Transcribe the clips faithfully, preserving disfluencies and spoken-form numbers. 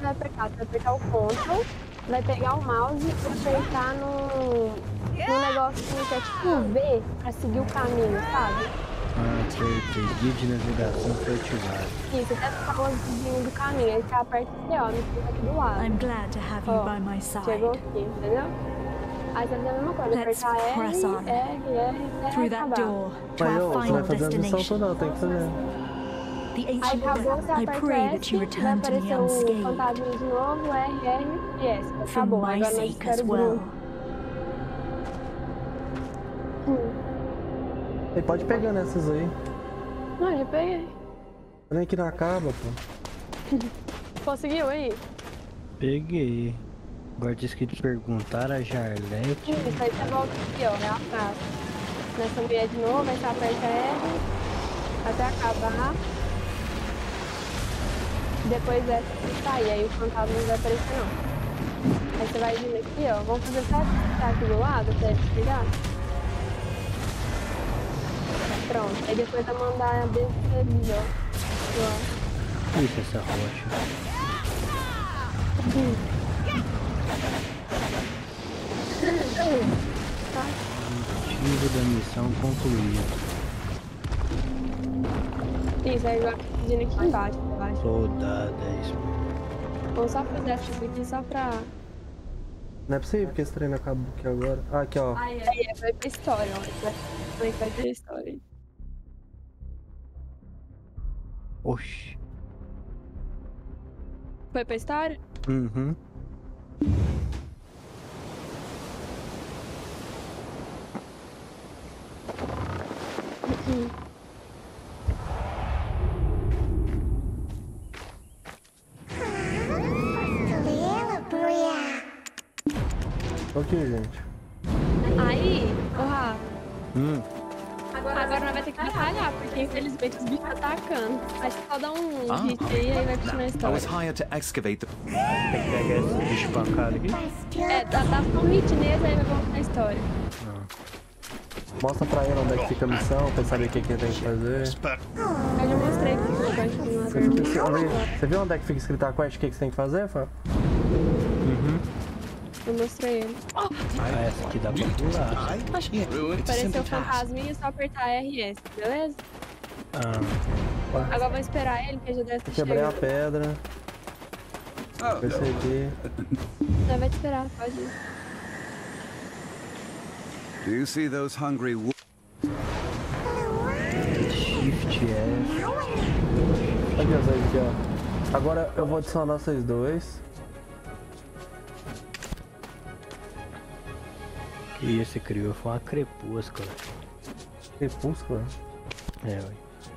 vai apertar? Você vai apertar o Ctrl, vai pegar o mouse e apertar no, no negocinho que é tipo um V pra seguir o caminho, sabe? Ah, apertei. Guia de navegação foi ativado. Isso, até ficar o vizinho do caminho. Aí você aperta aqui, ó, no fica aqui do lado. I'm glad to have you Ó, by my side. chegou aqui, entendeu? Aí você vai fazer a mesma coisa, Let's apertar R, press on. R, R, até Through that acabar. door to Mas our eu, você vai final fazer a missão destination. toda, tem que fazer. The Aí ancient acabou, one, você I aperta pray S, that you vai return to me aparecer o unscathed. fantasma de novo, R, R e S. For Acabou, my agora nós sake as esperamos o well. grupo. Hum. Aí pode pegar nessas aí. Não, já peguei. Nem que não acaba, pô. Conseguiu aí? Peguei. Agora disse que te perguntaram a Jarlete. Isso, aí você volta aqui, ó, é atrás. Nessa mulher de novo, aí você aperta R até acabar. Depois essa você sair, aí o fantasma não vai aparecer não. Aí você vai vindo aqui, ó, vamos fazer só tá aqui do lado até desligar. Pronto, aí depois vai mandar a descer ali, ó. Isso, essa rocha. Hum. Tá. Objetivo da missão concluído. Isso, aí agora pedindo aqui embaixo, embaixo. Soldado, é isso mesmo. Vou só fazer essa aqui só pra... Não é possível que esse treino acabou aqui agora. Ah, aqui, ó. Aí, aí vai pra história, ó. Como é que vai ter a história aí? Oxi. Foi pra história? Uhum. Ok, gente. Aí, ô Rafa, Hum. agora, agora nós vai ter que batalhar, porque infelizmente os bichos estão atacando. Aí só dá um Ah, hit aí e aí vai continuar a I was história. hired to excavate the. Tem que pegar esse bicho pra cá aqui. É, dá, dá só um hit nele aí vai voltar a história. Mostra pra ele onde é que fica a missão, pra saber o que, que ele tem que fazer. Eu já mostrei que você vai continuar a Você, dormir. você, você viu onde é que fica escrito a quest? O que, que você tem que fazer, Fábio? Uhum. Eu mostrei ele. Ah, essa aqui dá pra pular. Apareceu o fantasminha, só apertar R S, beleza? Ah, Agora vamos esperar ele, que já deve ter Quebrei a chegado. pedra. Percebi. Não, vai te esperar, pode ir. Do you see those hungry wolves? Shift F. Aqui, ó, Zé, aqui, ó. Agora eu vou adicionar vocês dois. Que esse criou foi uma crepúscula. Crepúsculo? É, ué.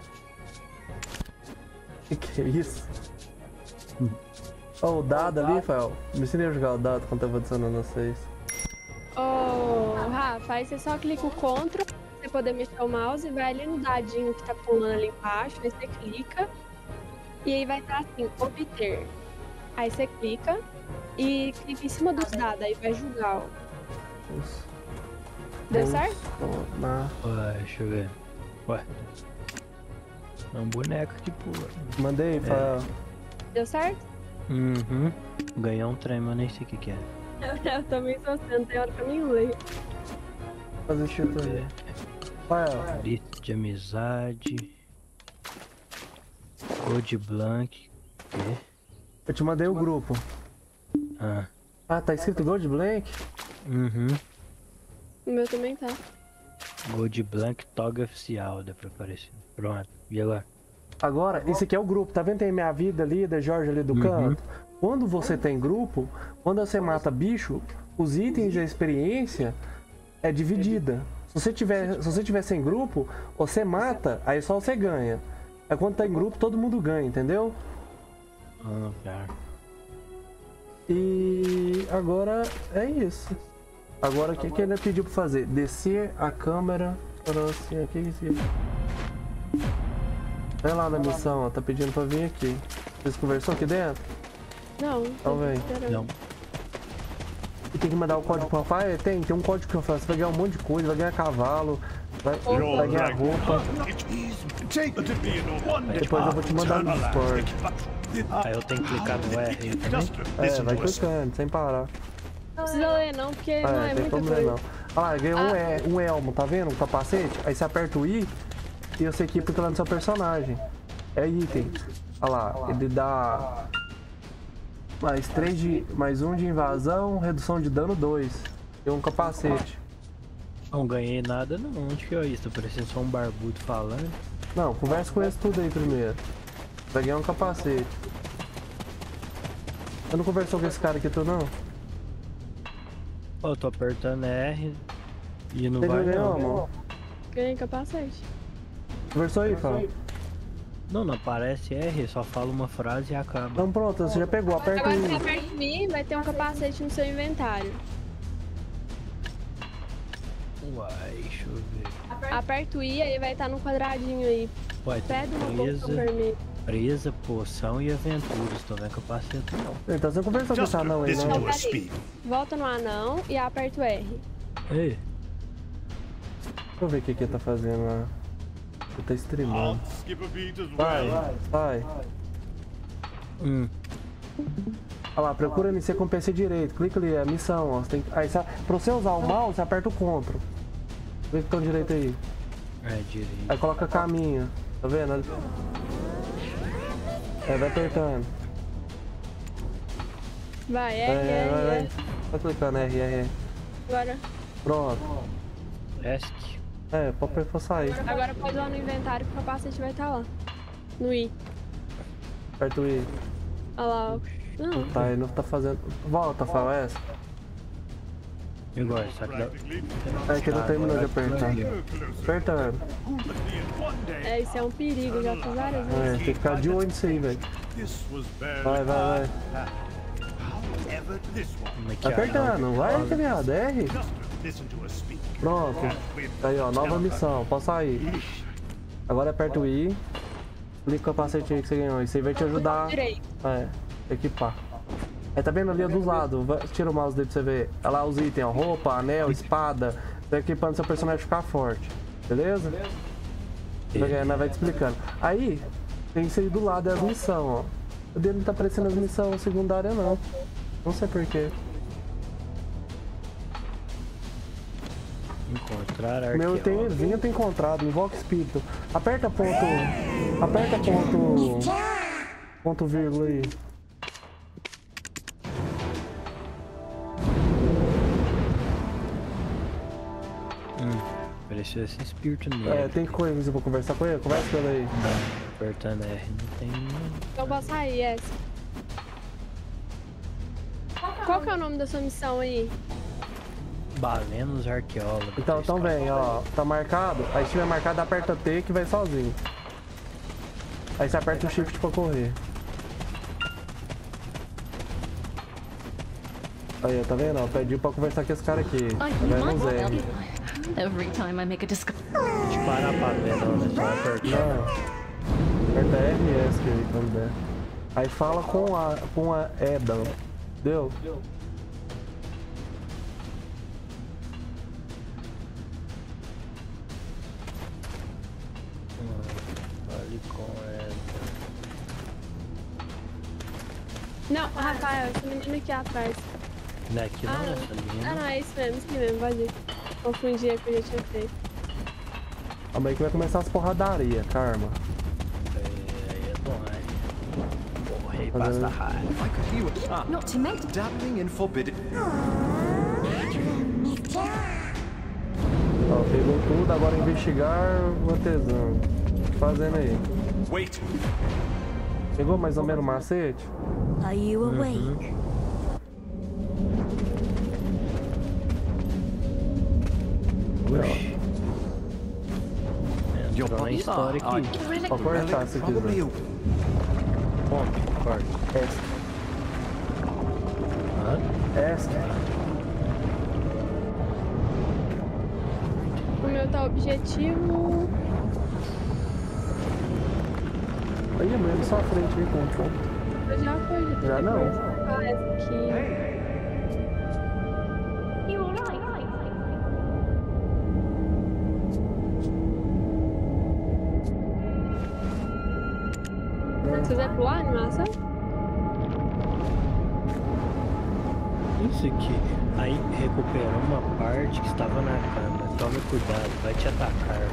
Que que é isso? Ó, o dado ali, Fael. Me ensinei a jogar o dado quando eu tava adicionando vocês. Ô, Rafa, aí você só clica o Ctrl pra você poder mexer o mouse, vai ali no dadinho que tá pulando ali embaixo, aí você clica e aí vai estar assim, obter. Aí você clica e clica em cima dos dados, aí vai julgar, ó. Isso. Deu certo? Na... Ué, deixa eu ver. Ué. É um boneco que pula. Mandei, Fael. Deu certo? Uhum. Ganhar um trem, mas nem sei o que que é. Eu também sou assim, não tem hora que eu nem leio. Fazer chute ali. Fael. Lista de amizade. Code Blank. O quê? Eu te mandei o grupo. Ah. Ah, tá escrito Gold Blank? Uhum. O meu também tá. Gold Blank Toga Oficial, dá pra aparecer. Pronto. E agora? Agora, esse aqui é o grupo. Tá vendo? Tem minha vida ali, da Jorge ali do Uhum. canto. Quando você tem grupo, quando você mata bicho, os itens e a experiência é dividida. Se você tiver, se você tiver sem grupo, você mata, aí só você ganha. Aí quando tá em grupo, todo mundo ganha, entendeu? Ah, tá. E agora é isso. Agora o que, que ele pediu pra fazer? Descer a câmera para assim, aqui, aqui. Vem lá na missão, ó, tá pedindo pra vir aqui. Vocês conversou aqui dentro? Não, Então vem. Não. E tem que mandar o código pro papai? Tem, tem um código que eu faço. Você vai ganhar um monte de coisa, vai ganhar cavalo, vai, vai ganhar roupa. Depois eu vou te mandar no Discord. Ah, eu tenho que clicar no R também? É, vai clicando, sem parar. Não precisa ler não, porque É, não é tem muita problema coisa. não. Olha lá, ganhou um, Ah. é, um elmo, tá vendo? Um capacete. Aí você aperta o I e você equipa lá no seu personagem. É item. Olha lá, ele dá mais três de. Mais um de invasão, redução de dano dois. E um capacete. Não ganhei nada não. Onde que é isso? Tô parecendo só um barbudo falando. Não, conversa com esse tudo aí primeiro. Vai ganhar um capacete. Você não conversou com esse cara aqui, tu não? Ó, eu tô apertando R e não Você vai ganhou, não. amor? Ganhei capacete. Conversou aí, Fábio? Não, não aparece R, só fala uma frase e acaba. Então pronto, você já pegou, aperta Agora você aí. aperta o I, vai ter um capacete no seu inventário. Uai, deixa eu ver. Aperta o I, aí vai estar no quadradinho aí. Uai, tem Pede uma poção presa, vermelha. presa, poção e aventuras. Tô vendo capacete não. Então você não conversou com esse anão aí, Listen não? to us speak. Volta no anão e aperta o R. Ei, Deixa eu ver o que que ele tá fazendo lá. Ele tá streamando. Skip a beat as Vai, well. vai. hum, Olha lá, procura nisso, você com o P C direito. Clica ali, é a missão, ó. Você tem... Aí, você... pra você usar o mouse, você aperta o CTRL. Clica com o direito aí. é direito. Aí coloca caminho. Tá vendo? É, vai apertando. Vai, É, R, vai, R, vai. R. Vai clicando, R, R, R. Agora, Pronto. ESC. É, pode pra sair. agora pode ir lá no inventário que o capacete vai estar lá. No I. Aperta o I. Olha lá, ó. Não, Tá, ele não tá fazendo. Volta, Fábio, essa. Igual, só que dá... É que não terminou de apertar. Go closer. Apertando. Who but me one day? é, isso é um perigo, já fiz várias vezes. É, tem que ficar de olho nisso aí, velho. This was barely. Vai, vai, vai. However, this one. Como é que Tá é? apertando, vai, criado, R. Just listen to us speak. Pronto. Aí, ó, nova missão, pode sair. Agora aperta o I. Clica o capacete aí que você ganhou. Isso aí vai te ajudar. Direito. É, equipar. Aí tá vendo ali dos lados? Vai- Tira o mouse dele pra você ver. Olha lá os itens, ó. Roupa, anel, espada. Você vai equipando seu personagem ficar forte. Beleza? Vai ganhar, nós vai te explicando. Aí, tem isso aí do lado, é as missões, ó. O dele não tá aparecendo as missões secundárias, não. Não sei porquê. Encontrar O meu tem arqueólogo. evento encontrado, invoca espírito. Aperta ponto. Aperta ponto. Ponto vírgula aí. Hum, apareceu esse espírito nele. É, tem coisa pra conversar com ele? Conversa com ele aí. Apertando R não tem não. Então vou sair, essa. Qual que é o nome da sua missão aí? Balenos arqueólogos. Então, então vem, ó. Tá marcado? Aí se tiver marcado, aperta T que vai sozinho. Aí você aperta o shift pra correr. Aí, ó, tá vendo? Ó, pediu pra conversar com esse cara aqui. Tá I vendo might o Zé? help. Every time I make a discovery. Disparar pra ver, não, né? Só apertar. Não. Aperta R e S aí quando der. Aí fala com a, com a Eda. Deu? Fale com ela. Não, Rafael, esse menino aqui atrás. Não é aqui não, Ah, essa Ah, menina. não, é isso mesmo, isso aqui mesmo, pode ir. Confundi a que eu já tinha feito. Calma aí que vai começar as porradarias, karma. É, aí é bom, né? Morrer Mas passa eu- raiva. I could hear it. Ah, Not to make. dabbling in forbidden. Ó, pegou tudo, agora investigar o artesão. Fazendo aí. Wait. Pegou mais ou menos o macete? Are you awake? Oxi. Your Entrou na body- história Ah, aqui. Pode cortar se Probably quiser. a Ponto, corta. Esc. Hã? Esc. O meu tá objetivo. Aí, mano, só a frente aí com o ponto. Eu já foi, já tem Já não? Ah, essa aqui. You alright? Se quiser vai pular a animação? Isso aqui. Aí recupera uma parte que estava na cama. Tome cuidado, vai te atacar.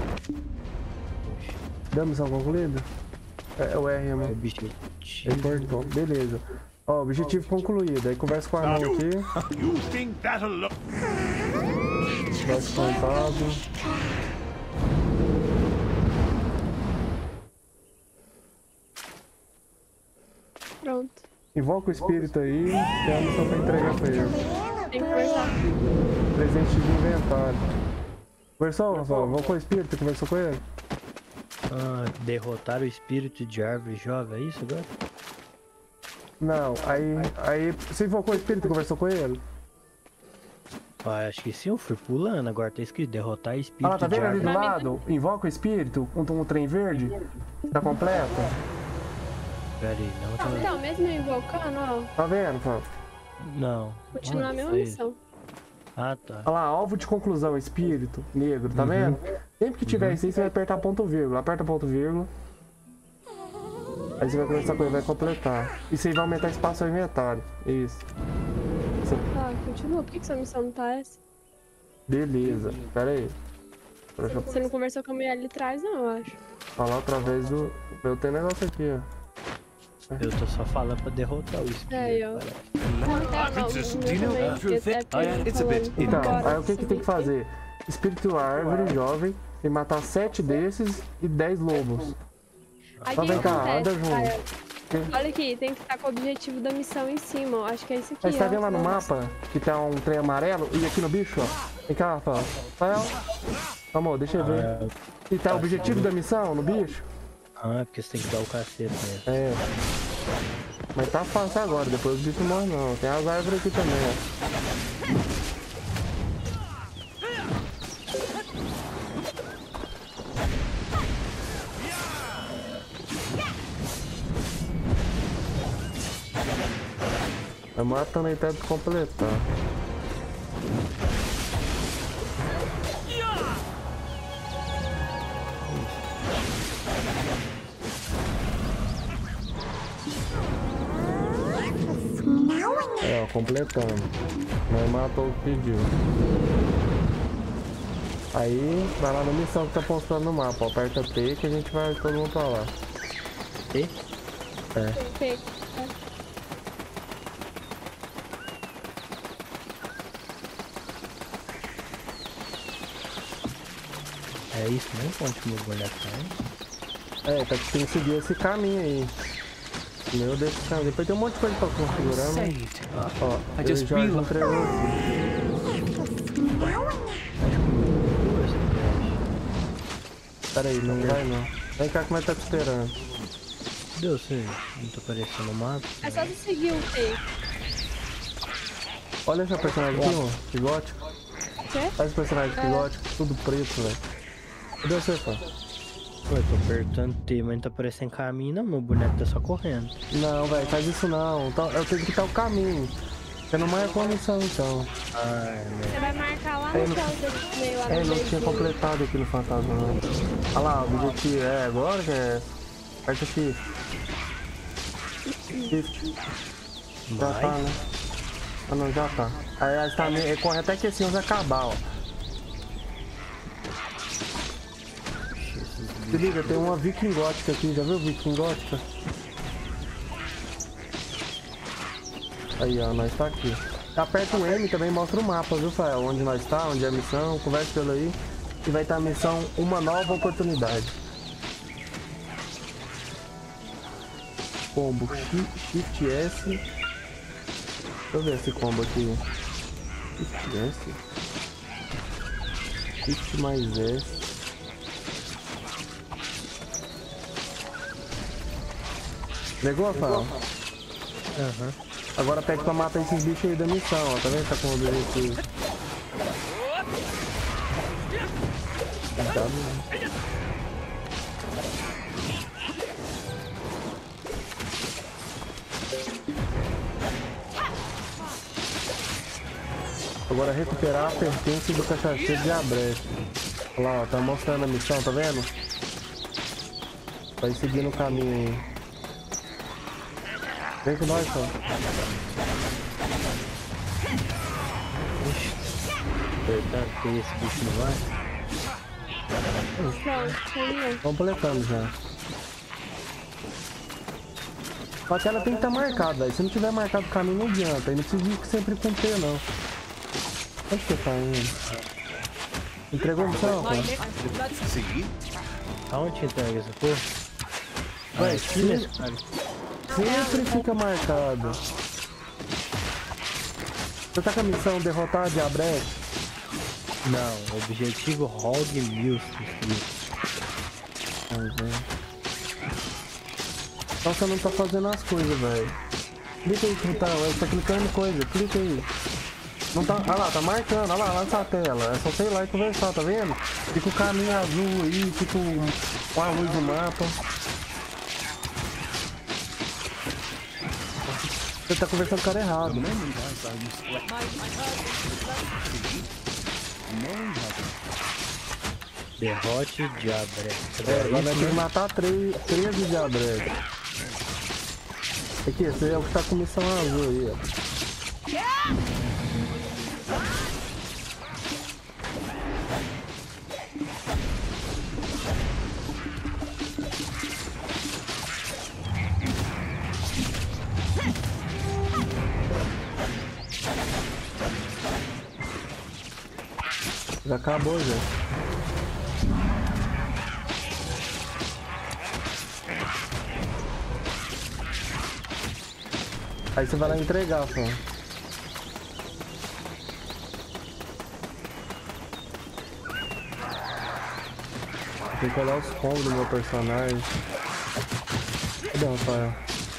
Dá missão concluída? É, é o R, mano. Objetivo. Reportou. Beleza. Ó, objetivo concluído. Aí conversa com a Anão aqui. You think that alone? Conversa com o Pablo. Pronto. Invoca o espírito aí, que é a missão pra entregar pra ele. Tem que conversar. Presente de inventário. Conversou, Rafael? Invocou o espírito, conversou com ele? Ah, derrotar o espírito de árvore jovem, é isso agora? Não, aí, aí você invocou o espírito, conversou com ele? Ah, acho que sim, eu fui pulando, agora tá escrito derrotar espírito Ah lá, tá de vendo ali árvore. do lado? Invoca o espírito, um, um trem verde? Tá completo? Pera aí, não tá... Então, mesmo eu invocando, ó, Tá vendo, Fábio? Não. continua a Ah, mesma foi- missão. Ah, tá. Olha lá, alvo de conclusão, espírito negro, tá vendo? Sempre que tiver isso aí, você vai apertar ponto vírgula. Aperta ponto vírgula. Aí você vai começar com ele, vai completar. Isso aí vai aumentar espaço ao inventário. Isso. Isso. Tá, continua. Por que, que sua missão não tá essa? Beleza. Pera aí. Deixa eu Você não conversou com a mulher ali atrás, não, eu acho. falar através do... Eu tenho negócio aqui, ó. Eu tô só falando pra derrotar o espírito. É, eu. parece. Não, não, Princess, não, do you know também, how to porque fit? é porque Oh, ele yeah, tá it's a bit falando Então, agora, aí o que que tem que fazer? Espírito árvore jovem e matar sete desses e dez lobos. Aí Só o que vem cá, acontece, anda junto. Caio? Olha aqui, tem que estar com o objetivo da missão em cima, ó. Acho que é isso aqui, Aí você tá ó. vendo lá no mapa que tem um trem amarelo e aqui no bicho, ó. Vem cá, Rafael. Rafael. Amor, deixa eu ver. Ah, E tá o objetivo da missão no bicho? ah, é porque você tem que dar o cacete mesmo. É. Mas tá fácil agora, depois o bicho não morre não. Tem as árvores aqui também, ó. Vai matando aí até completar. É, ó, completando. Mas matou o que pediu. Aí, vai lá na missão que tá postando no mapa. Ó, aperta P que a gente vai todo mundo pra lá. E? É. Tem- É isso mesmo? Onde que meu boneco tá? É, tá, tem que seguir esse caminho aí. Meu Deus do céu, depois tem um monte de coisa pra configurar, né? Saved. Ó, I eu just já realized- encontrei você. Pera aí, não vai não. Vem cá que vai estar te esperando. Deu, você não tá aparecendo o mapa? É só você seguir o T. Olha esse personagem aqui, ó. Que gótico. Quê? Olha esse personagem que gótico, tudo preto, velho. Cadê você, pô? Pô, eu tô apertando T, mas não tá aparecendo caminho não, meu boneco tá só correndo. Não, velho, faz isso não. Então, eu tenho que estar o caminho. Você não marcou a missão, então. Ah, meu. Você vai marcar lá É, no não- céu meio lá no É, não meio tinha de- completado aqui no fantasma, não. Olha lá, o objetivo é agora que é. Aperta aqui. Shift. Já Vai. tá, né? Ah não, já tá. Aí ela tá meio. Corre até que esse onze acabar, ó. Se liga, tem uma Viking Gótica aqui, já viu Viking Gótica? Aí, ó, nós tá aqui. Aperta o M também, mostra o mapa, viu, Fael? Onde nós tá, onde é a missão, conversa pelo aí. E vai estar a missão Uma Nova Oportunidade. Combo Shift, Shift S. Deixa eu ver esse combo aqui. Shift S. Shift mais S. Pegou, Rafael? Aham. Agora pede pra matar esses bichos aí da missão, ó. Tá vendo? Tá com o objetivo. Cuidado. Agora recuperar a pertence do cachaceiro de Abreste. Olha lá, ó, tá mostrando a missão, tá vendo? Vai seguindo o caminho aí. Vem com nós, só. Apertando, que esse bicho não vai. Pronto, aí, Completando já. Só que ela tem que estar marcada, velho. Se não tiver marcado o caminho, não adianta. Aí não precisa ir sempre com T, não. Onde que tá indo? Entregou o missão, cara? See? Aonde entrega essa porra? Vai, Ah, aqui nesse cara. Sempre fica marcado. Você tá com a missão derrotar a Diabrete? Não, objetivo Rogue Mills. Vamos ver. Então você não tá fazendo as coisas, velho. Clica aí, que tá, você tá clicando em coisa, clica aí. Não tá. Ah lá, tá marcando, olha lá, lá nessa tela. É só você ir lá e conversar, tá vendo? Fica o caminho azul aí, fica com a luz do mapa. Você tá conversando com o cara errado. Derrote Diabrete. É, agora nós temos que matar três, três de Diabrete. Aqui, esse é o que tá com missão azul aí, ó. Já acabou, já. Aí você vai lá entregar, só. Tem que olhar os combos do meu personagem. Cadê o Rafael?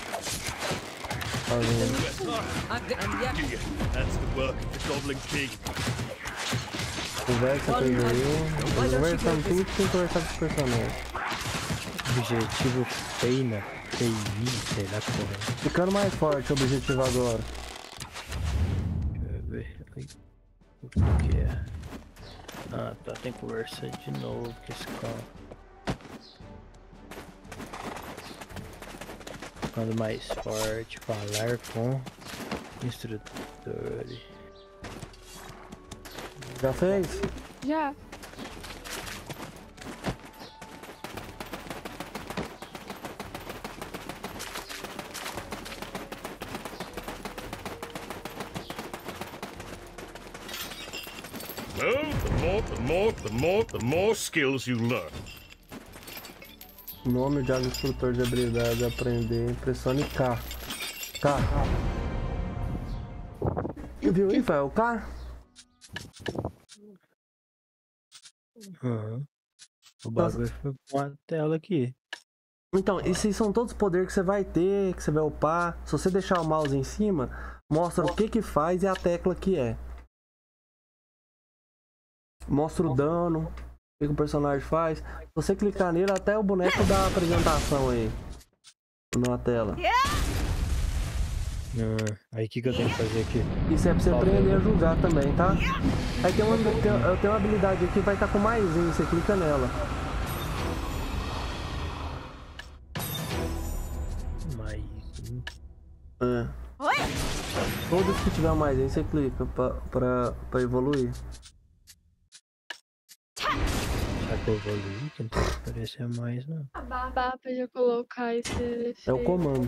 Tá vendo? That's the work of the Goblin King. Conversa com ele aí. Conversando tudo que tem que conversar com os personagens. Objetivo Feina. Feini, sei lá como é. Ficando mais forte o objetivo agora. Deixa eu ver. O que é? Ah, tá. Tem que conversar de novo com esse cara. Ficando mais forte. Falar com instrutores. Já fez? já. Well, the more, the more, the more, the more skills you learn. Nome de instrutor de habilidade aprender. Pressione K. K. Viu aí, Rafael? K? Uhum. O bagulho foi com a tela aqui. Então, esses são todos os poderes que você vai ter, que você vai upar. Se você deixar o mouse em cima, mostra o que que faz e a tecla que é. Mostra o dano, o que, que o personagem faz. Se você clicar nele, até o boneco dá a apresentação aí na tela. Ah, aí o que, que eu tenho que fazer aqui? Isso é pra você aprender a jogar também, tá? Aí tem uma, tem, eu tenho uma habilidade aqui que vai estar com mais um, você clica nela. Mais um. É. Todos que tiver mais um, você clica pra, pra, pra evoluir. Será que eu evoluí? Que não tem que aparecer mais, não. Dá pra já colocar esse... É o comando.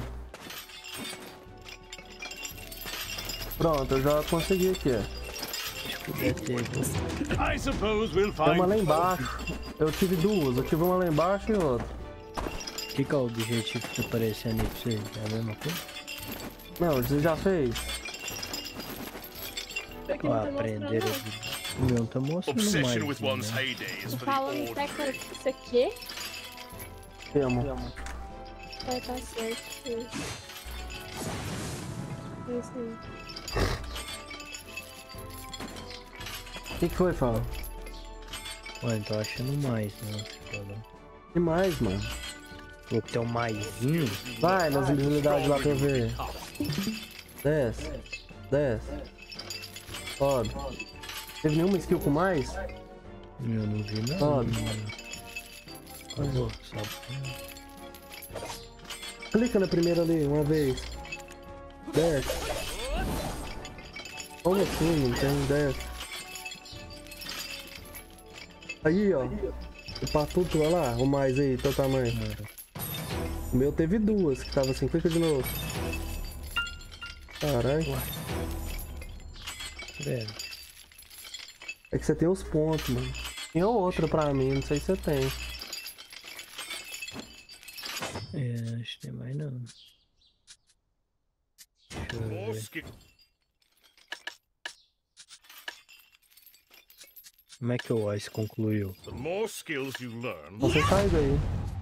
Pronto, eu já consegui aqui, ó. Acho que deve ter. I suppose we'll Tem find. uma lá embaixo. Eu tive duas, eu tive uma lá embaixo e outra. O que, que é o objetivo que tá aparecendo aí pra você? É a mesma coisa? Não, você já fez? Aqui Ó, não tá aprender mostrando, a... O meu não tá mostrando mais. Obsession with one's Né? heydays não. for the Falando order. tecla isso aqui. Temos. É, tá certo. É isso aí. O que, que foi, Fala? Ué, não tô achando mais, não. Que mais, mano? Vou ter um maisinho. Vai nas habilidades lá pra eu ver. Desce. Desce. Sobe. Teve nenhuma skill com mais? Eu não vi nada. Sobe. Acabou, sabe? Clica na primeira ali, uma vez. Desce. Como assim? Não tem desce. Aí, ó. O patuto, olha lá. O mais aí, teu tamanho. O meu teve duas que tava assim. Clica de novo. Caralho. Velho. É que você tem os pontos, mano. Tinha outra pra mim, não sei se você tem. É, acho que tem mais não. Deixa eu More ver. skill. Como é que o Ice concluiu? The more skills you learn, Você sai daí.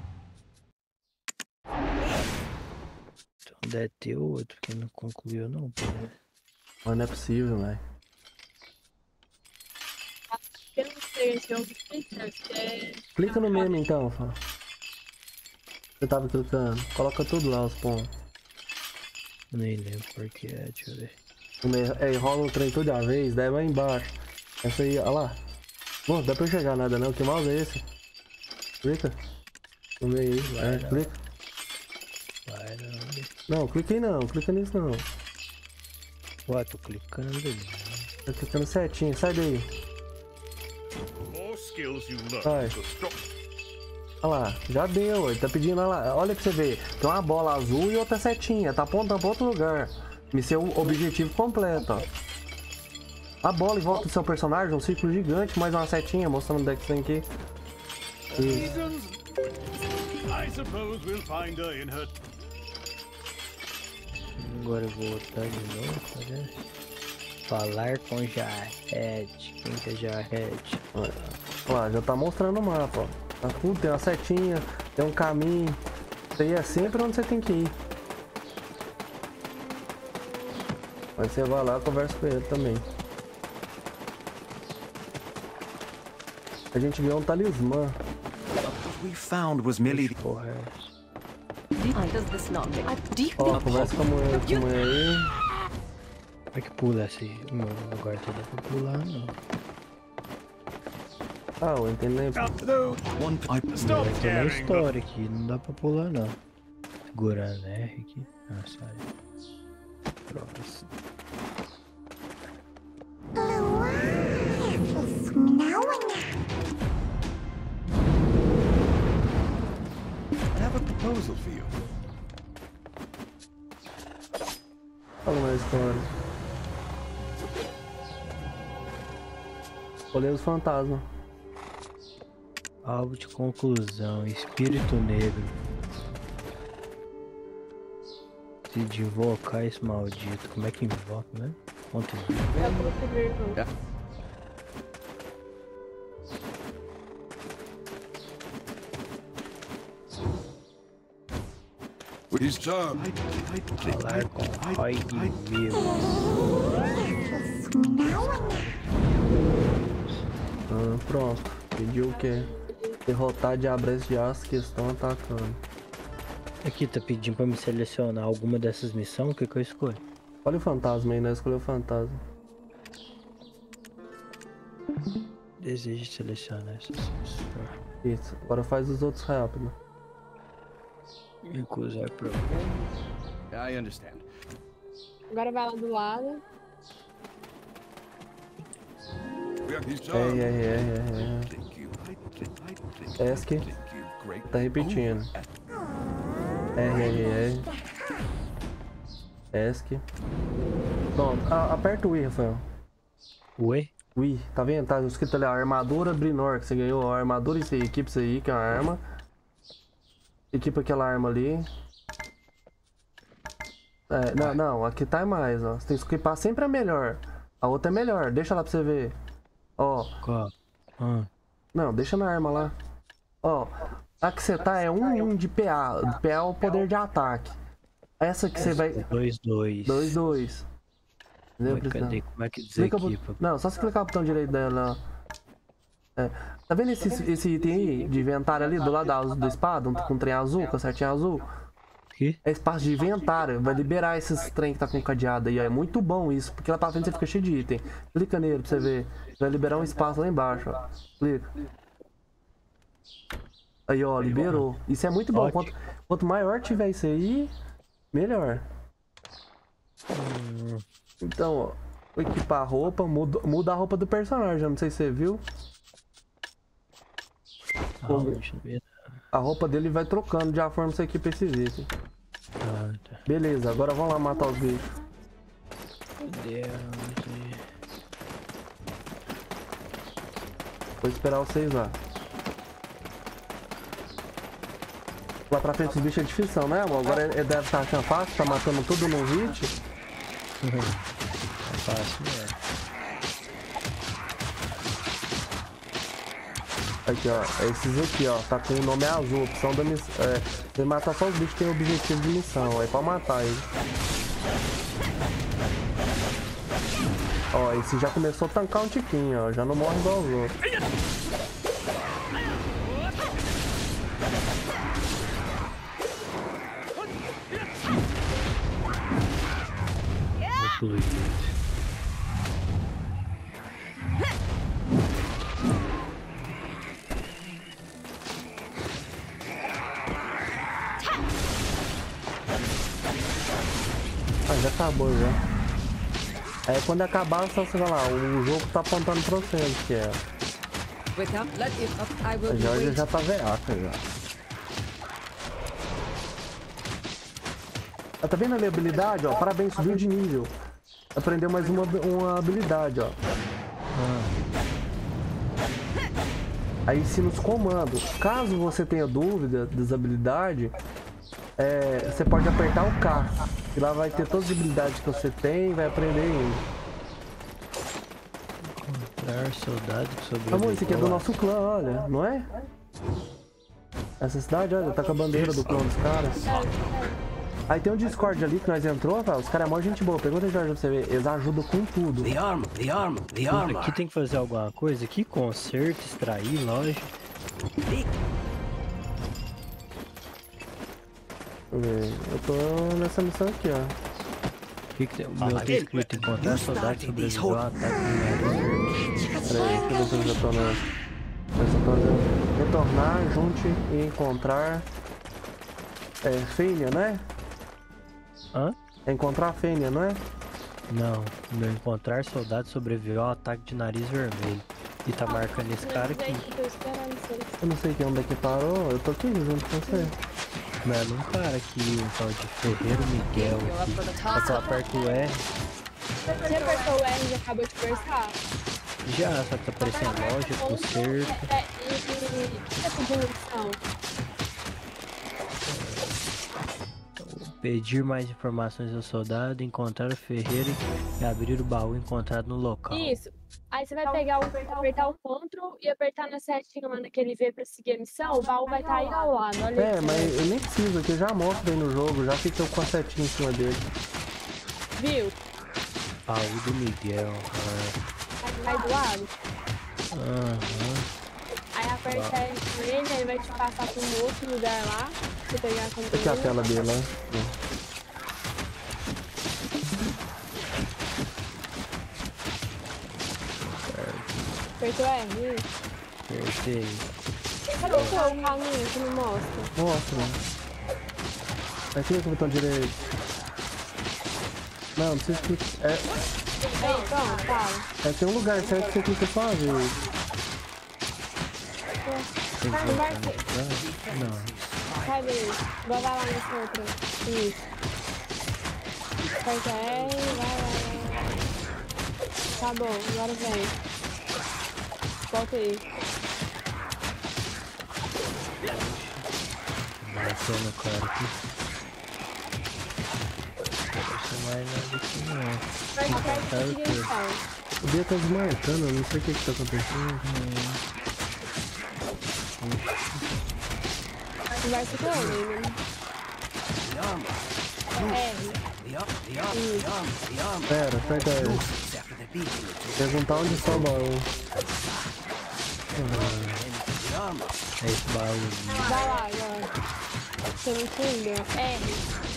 Então deve ter outro que não concluiu não, pô. Mas não é possível, velho. Eu não sei se eu você... Clica no meme então, Fá. Você tava clicando. Coloca tudo lá, os pontos. Nem lembro por que é, deixa eu ver. No meio- É, rola o trem toda a vez, daí vai embaixo. Essa aí, olha lá. Pô, dá pra enxergar nada não, que mouse é esse? Clica. No meio aí, é, não. clica. Vai não. Não, clica aí não, clica nisso não. Ué, tô clicando ali. Tá clicando certinho, sai daí. the more skills you learn, Vai. the stronger. Olha lá, já deu, ele tá pedindo, olha lá. Olha pra você ver, tem uma bola azul e outra setinha, tá apontando pra outro lugar. Me seu objetivo completo, ó. A bola em volta do seu personagem, um círculo gigante, mais uma setinha mostrando onde é que você tem que ir. Isso. Reasons? I suppose we'll find her in her. Agora eu vou voltar de novo, tá vendo? Falar com Jarred. Quem que é Jarred? Olha lá, já tá mostrando o mapa, ó. Tá tudo, tem uma setinha, tem um caminho. Isso aí é sempre onde você tem que ir. Aí você vai lá e conversa com ele também. A gente ganhou um talismã. What we found was merely the Porra, é essa? Why does this not make... I, do you Ó, think... conversa com a mulher, com a mulher aí. Como é que pula esse? Não, agora não dá pra pular, não. Ah, eu entendi. one. I Stop Vai ter uma staring. história aqui, não dá pra pular, não. Segurando R aqui. Ah, sai. Próximo. I have a proposal for you. Fala uma história. Olhei os fantasmas. Alvo de conclusão, espírito negro. Se de invocar esse maldito, como é que invoca, né? Ontem. Eu vou primeiro, não. His job. Falar com Roy Will. Ah, pronto. Pediu o quê? Derrotar diabres de aço que estão atacando. Aqui tá pedindo pra me selecionar alguma dessas missões, o que que eu escolho? Olha o fantasma aí, né? Escolheu o fantasma. Desejo selecionar essas missões. Isso. Agora faz os outros rápido. Recusar pro. I understand. Agora vai lá do lado. His R, job. R, R, R, Thank you. R. ESC. Thank you. Great. Tá repetindo. R, R, R. ESC. Pronto. Ah, aperta o I, Rafael. Ué? O I. Tá vendo? Tá escrito ali, a armadura Brinor, que você ganhou. A armadura isso aí. Equipa isso aí, que é uma arma. Equipa aquela arma ali. É, não, não, aqui tá mais, ó. Você tem que equipar sempre a melhor. A outra é melhor, deixa lá pra você ver. Ó. Qual? Ah, Não, deixa na arma lá. Ó. A que você tá é um um de P A. P A é o poder de ataque. Essa que você vai. dois, dois. dois, dois. Entendeu? Mas cadê? Como é que Clica pro- desequipa? Não, só se clicar o botão direito dela. É. Tá vendo esse, esse item aí de inventário ali do lado da, do espada? Um, com um trem azul, com a setinha azul? Que? É espaço de inventário, vai liberar esses trem que tá com cadeado aí, ó. É muito bom isso, porque lá pra frente você fica cheio de item. Clica nele pra você ver. Vai liberar um espaço lá embaixo, ó. Clica. Aí, ó, liberou. Isso é muito bom. Quanto, quanto maior tiver isso aí, melhor. Hum, Então, ó, equipar a roupa, muda, muda a roupa do personagem, eu não sei se você viu. ah, deixa eu ver. A roupa dele vai trocando de acordo com você equipa esses itens. Ah, tá. Beleza, agora vamos lá matar os bichos. Cadê? Onde? Vou esperar vocês lá. Lá pra frente os bichos é difícil, né, amor? Agora ele deve estar achando fácil, tá matando tudo num hit. É fácil, né? Aqui, ó, esses aqui, ó, tá com o nome azul, opção da missão. É, você mata só os bichos que tem objetivo de missão, aí pode matar ele. Ó, esse já começou a tancar um tiquinho, ó, já não morre igual os outros. Muito Ah, já acabou já. Aí quando acabar, só você vai lá, o jogo tá apontando pra você onde que é. Wickham, let it up. I will A be Georgia waiting. já tá veaca já. Ah, tá vendo ali a habilidade, ó? Parabéns, subiu de nível. Aprendeu mais uma, uma habilidade, ó. Aí ensina os comandos. Caso você tenha dúvida das habilidades, é, você pode apertar o K. E lá vai ter todas as habilidades que você tem e vai aprender ainda. encontrar soldado que sobreviveu. Amor, esse aqui é do nosso clã, olha, não é? Essa cidade, olha, tá com a bandeira do clã dos caras. Aí tem um Discord ali que nós entrou, cara, os caras é mó gente boa. Pergunta aí, Jorge, pra você ver, eles ajudam com tudo. The armor, the armor, the Tudo armor. aqui tem que fazer alguma coisa aqui, conserto, extrair, loja. Deixa eu ver, eu tô nessa missão aqui, ó. O que que tem? O meu tá escrito encontrar soldado que sobreviveu ao ataque do nariz. Peraí, deixa eu ver se eu já tô na... Eu só tô na... Retornar, junte e encontrar... É, Fênia, né? Hã? É encontrar a Fênia, não é? Não, meu encontrar soldado sobreviveu ao ataque de nariz vermelho. E tá marcando esse cara aqui. Tô esperando vocês. Eu não sei que onde é que parou, eu tô aqui junto com você. Mas não para aqui, um tal de Ferreiro Miguel Go up aqui. for the Aí top. tu aperta o R, Você apertou o R e acabou de conversar? já, só que tá aparecendo loja, conserto. É, e... O que você pediu na missão? Pedir mais informações ao soldado, encontrar o ferreiro e abrir o baú encontrado no local. Isso. Aí você vai pegar o, apertar o Ctrl e apertar na setinha lá que ele vê pra seguir a missão, o baú vai estar aí ao lado, olha É, aí. mas eu nem preciso, que eu já mostro aí no jogo, já fica com a setinha em cima dele. Viu? Baú do Miguel. Aí do lado. Ah, aham. Aí aperta ele, aí vai te passar pra um outro lugar lá, pra você pegar a Aqui é a conteúdo. tela dele, né? Apertou R. Apertei. Cadê o seu caminho que não mostra? Mostra. Aqui no botão direito. Não, não precisa clicar. É, Aí, pronto, fala. é, tem um lugar certo que você clica só uma vez. Tem que Não vai voltar ser. no plano? Não. Sai, beleza. Agora vai lá nessa outra. Isso. Aperta R, vai, vai, vai. Tá bom, agora vem. Volta aí. Marcando o cara aqui. Não tem mais nada aqui não. Aperta, aperta Tá, e ok. direção. O dia tá desmarcando, eu não sei o que que tá acontecendo. Não vai se falando ainda. The armor, R. the armor, the armor, the armor, the armor. Pera, aperta aí. After the beating, Perguntar onde está o baú. the armor. É esse baú. Vai lá agora. Você não entendeu? R.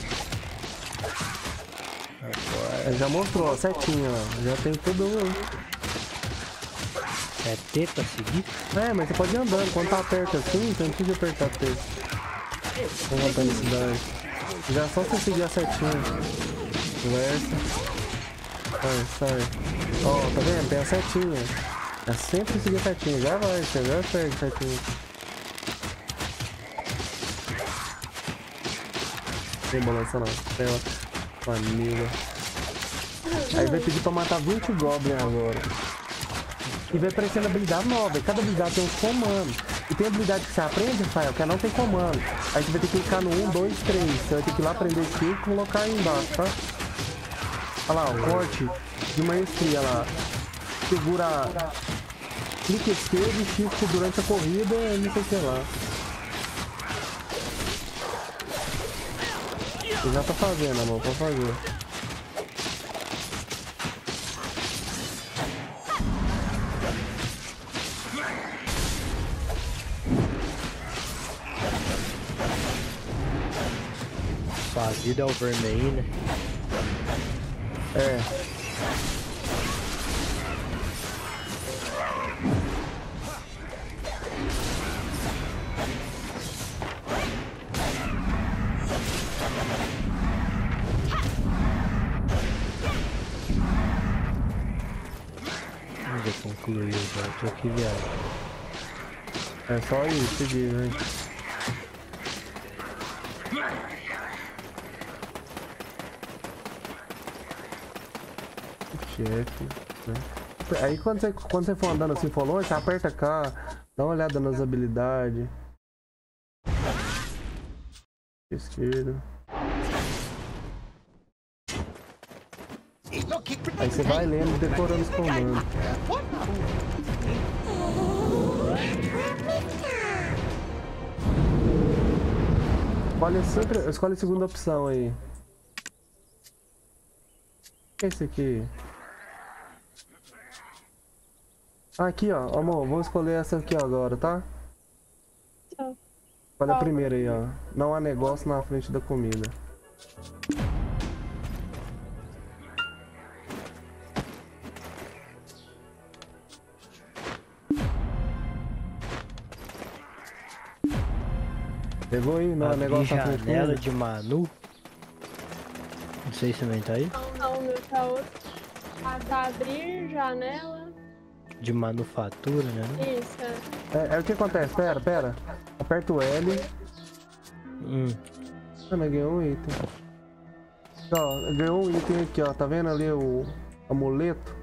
Agora É, já mostrou, ó, setinha, ó. Já tem tudo. é T pra seguir? É, mas você pode ir andando. Quando tá aperto assim, então não precisa apertar T. Vou voltar na cidade. Já é só você seguir a setinha. Conversa. Sai, sai. Ó, tá vendo? Tem a setinha. É sempre seguir a setinha. Já vai, você já segue a setinha. Tem balança não. Tem uma família. Aí vai pedir pra matar vinte goblins agora. E vai aparecendo habilidade nova. E cada habilidade tem uns comandos. E tem habilidade que você aprende, Rafael, que não tem comando. Aí você vai ter que clicar no um, dois, três. Você vai ter que ir lá aprender esse e colocar aí embaixo, tá? Olha lá, o corte de maestria lá. Segura. Clique esquerdo e shift durante a corrida e não sei o que lá. Você já tá fazendo, amor, pode fazer. A vida é o vermelho, né? É. Já concluiu, já tô aqui, viado. É só isso, seguir, né? Chefe, né? Aí quando você, quando você for andando assim for longe, você aperta K, dá uma olhada nas habilidades. Esquerda. Aí você vai lendo e decorando os comandos. Escolhe sempre, escolhe a segunda opção aí. Esse aqui. Aqui, ó, amor, vamos escolher essa aqui agora, tá? Tá. Olha a primeira aí, ó. Não há negócio na frente da comida. Pegou aí? Não há Abrir negócio na frente da janela comida? de Manu. Não sei se também tá aí. Não, não, meu tá outro. Ah, tá abrir janela. De manufatura, né? Isso, é. É, é o que acontece? Pera, pera. Aperta o L. Hum. Ah, mas ganhou um item. Ó, ganhou um item aqui, ó. Tá vendo ali o amuleto?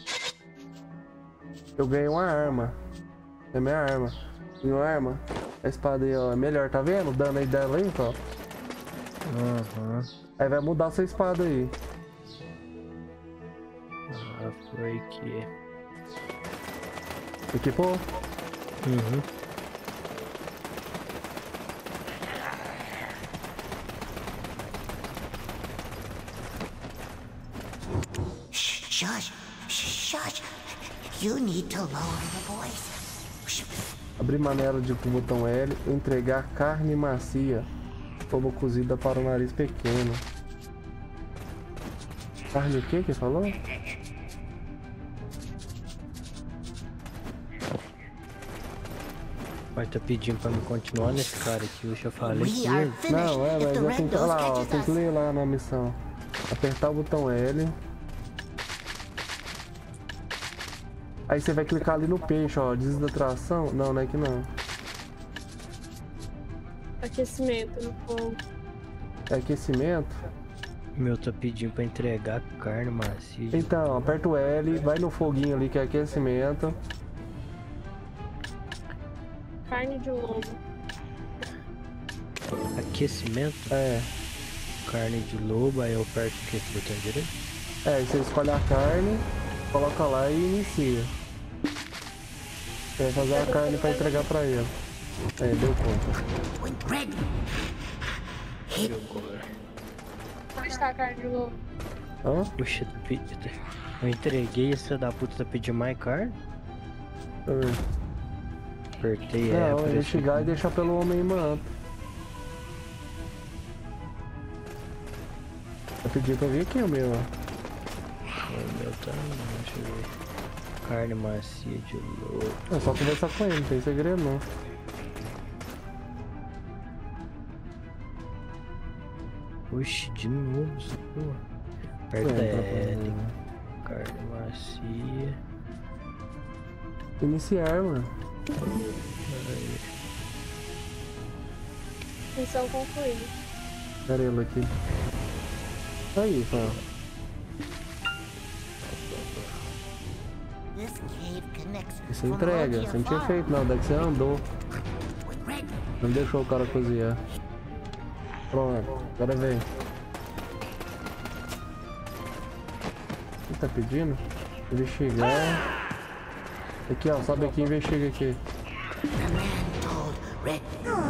Eu ganhei uma arma. É minha arma. Ganhei uma arma. A espada aí, ó. É melhor, tá vendo? O dano aí dela aí, ó. Aham. Aí vai mudar essa espada aí. Ah, foi que. Equipou? Uhum. Shush, shush. You need to lower the voice. Abrir manela de com o botão L. Entregar carne macia. Como cozida para o nariz pequeno. Carne o que que falou? Vai tá pedindo pra me continuar nesse cara aqui, eu já falei We com are ele. finished Não, é, if mas the já red tem que, nose lá, ó, catches tem que us. ler lá na missão. Apertar o botão L. Aí você vai clicar ali no peixe, ó, desidratação. Não, não é que não. Aquecimento no fogo. É aquecimento. Meu tá pedindo pra entregar carne macia. Então, aperta o L, vai no foguinho ali que é aquecimento. Carne de lobo. Aquecimento, É, carne de lobo, aí eu aperto o que? Botão direito? é, aí você escolhe a carne, coloca lá e inicia. Você vai fazer a carne pra entregar pra ele. É, deu conta. When red Onde está a carne de lobo? Hã? Puxa, tá pedindo. Eu entreguei, esse filho da puta tá pedindo mais carne? Deixa eu ver. Apertei, é, Não, apareceu investigar aqui. e deixar pelo homem manto. Eu pedi pra vir aqui o meu, ó. O meu tá, deixa eu ver. Carne macia de lobo. É só conversar com ele, não tem segredo não. Oxi, de novo essa porra. Aperta Entra pra L. ver. Carne macia. Iniciar, mano. Aí. Missão concluída. Pera ele aqui. Aí, Fael. This cave connects Isso from entrega. the Você não tinha farm feito nada, é que você andou. with Red. Não deixou o cara cozinhar. Pronto, agora vem. O que tá pedindo? Investigar. Aqui, ó, sobe aqui e investiga aqui. The man told Red.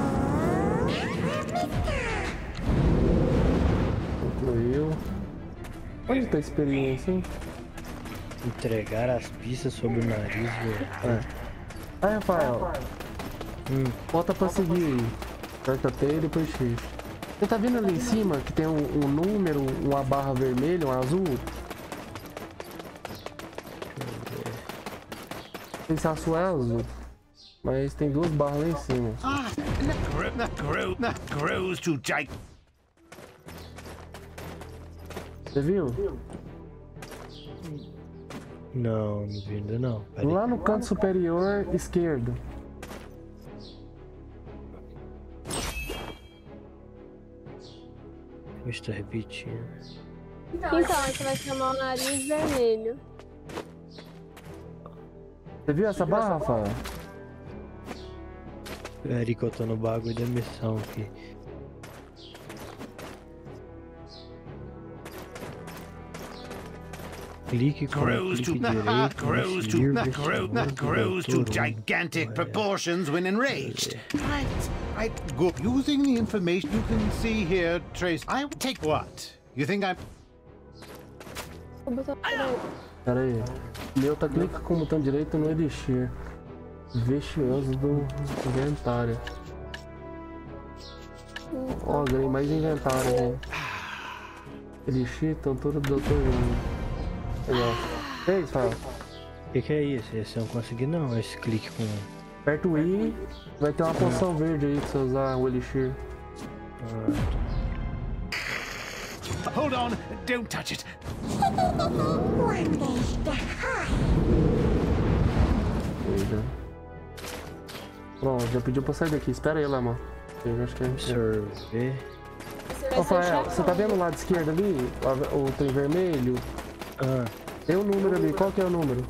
Concluiu. Onde tá a experiência, hein? Entregar as pistas sobre o nariz, velho. É. Aí, Rafael. Hum. Bota pra seguir aí. Aperta T e depois X. Você tá vendo ali em cima que tem um, um número, uma barra vermelha, um azul? Não sei se a sua é azul. Mas tem duas barras lá em cima. Ah, that grow, that grow, that grows to giant. Você viu? Não, não vi ainda não. Pera aí. Lá no canto superior esquerdo. Eu estou repetindo. Então, você vai chamar o nariz vermelho. Você viu essa barra, Rafael? Peraí que eu tô no bagulho da missão aqui. Clique com Grows o to clique that direito. grows to conseguir that grow, that vestir o grows to doutor. gigantic Olha. proportions when enraged. Right, right. Go. Using the information you can see here, Trace. I will take what? You think I'm? O botão direito. Pera aí. Meu tá clica com o botão direito no Elixir. Vestimenta do inventário. Ó, ganhei mais inventário, hein? Elixir, tontura do doutor Júnior. Legal. Fez, Fábio? O que, que é isso? Esse eu não consegui não, esse clique com... Aperta o I, vai ter uma poção verde aí pra você usar o Elixir. Hold on! Don't touch it. Eita. Pronto, já pediu pra sair daqui. Espera aí, lá, mano. Eu acho que é... Absorver. Você vai Ô, ser o Fael, você tá vendo o lado esquerdo ali? O, o trem vermelho? Ah, Tem um número ali. Qual que é o número?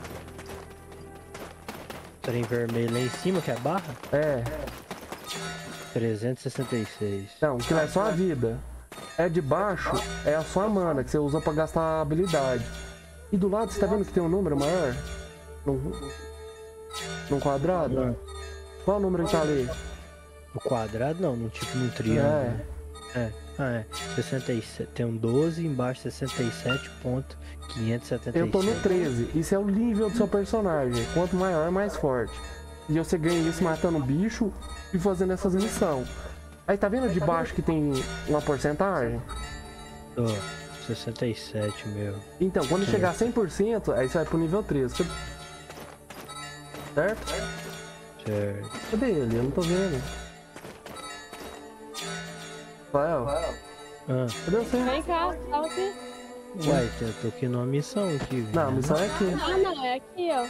trem vermelho lá em cima, que é a barra? É. trezentos e sessenta e seis. Não, que é só a vida. É de baixo, é a sua mana, que você usa pra gastar a habilidade. E do lado, você tá vendo que tem um número maior? Num, num quadrado? Não. Qual o número que tá ali? No quadrado não, no tipo no triângulo. É. É. Ah, é. sessenta e sete, tem um doze, embaixo sessenta e sete ponto quinhentos e setenta e sete. Eu tô no treze. Isso é o nível do seu personagem. Quanto maior, mais forte. E você ganha isso matando bicho e fazendo essas missões. Aí tá vendo de baixo que tem uma porcentagem? Tô, sessenta e sete, meu. Então, quando chegar a cem por cento, aí você vai pro nível treze. Certo? Certo. Cadê ele? Eu não tô vendo. Rafael, Ah, cadê você? Vem cá, tá aqui. uai, eu tô aqui numa missão aqui. velho. Não, a missão é aqui. Ah, não, é aqui, ó.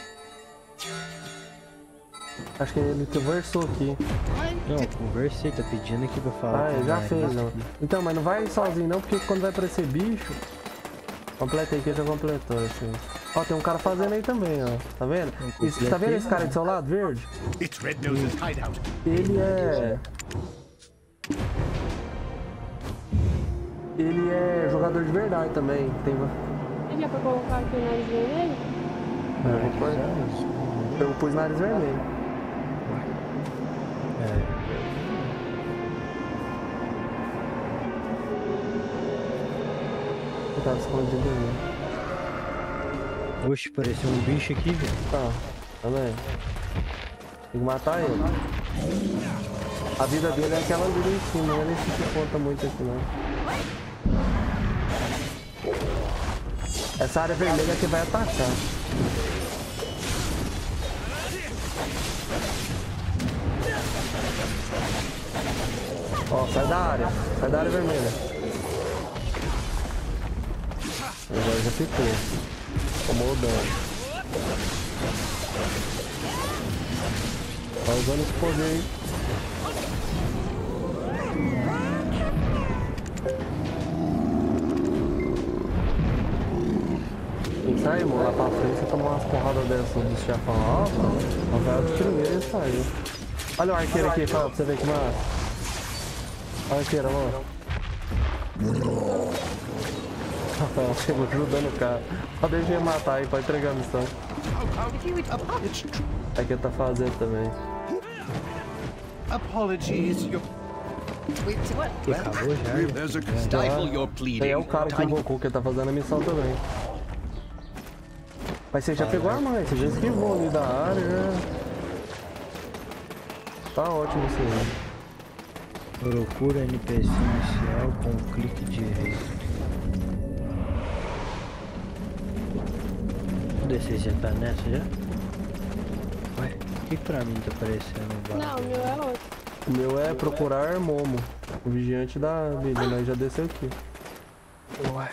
Acho que ele conversou aqui. Não, conversei, tá pedindo aqui pra falar. Ah, com ele o já nariz fez, não. aqui. Então, mas não vai sozinho não, porque quando vai aparecer bicho... Completei que já completou, assim. Ó, tem um cara fazendo aí também, ó. Tá vendo? Isso, tá vendo esse cara aí do seu lado, verde? It's Red Nose's hideout. Ele é... Ele é jogador de verdade também. Tem... Ele é pra colocar aqui o nariz vermelho? Eu vou pôr- Eu pus nariz vermelho. É. Eu tava escondido ali. Oxe, pareceu um bicho aqui, velho. Tá, tá bem. Tem que matar ele. A vida dele é aquela ali em cima, não é nem se conta muito aqui não. Essa área vermelha que vai atacar. Ó, sai da área. Sai da área vermelha. Agora já ficou. Tomou o dano. Tá usando esse poder aí. Sai, irmão, lá pra frente você tomar umas porradas dessas do chefão alto, mas vai do primeiro e saiu. Olha o arqueiro aqui, Fábio, pra você ver que massa. Olha o arqueiro, amor. Rafael chegou ajudando o cara. Só deixa ele matar aí, pode entregar a missão. É que ele tá fazendo também. Apologies, you. Acabou já. There's a stifle your pleading. É o cara que invocou que ele tá fazendo a missão também. Mas você já pegou a mãe, você já esquivou ali da área, já. Tá ótimo isso aí. Procura N P C inicial com um clique direito. Cadê você já tá nessa já? Ué, o que pra mim tá aparecendo embaixo? Não, o meu é outro. O meu é procurar Momo, o vigiante da vida, mas já desceu aqui. Ué.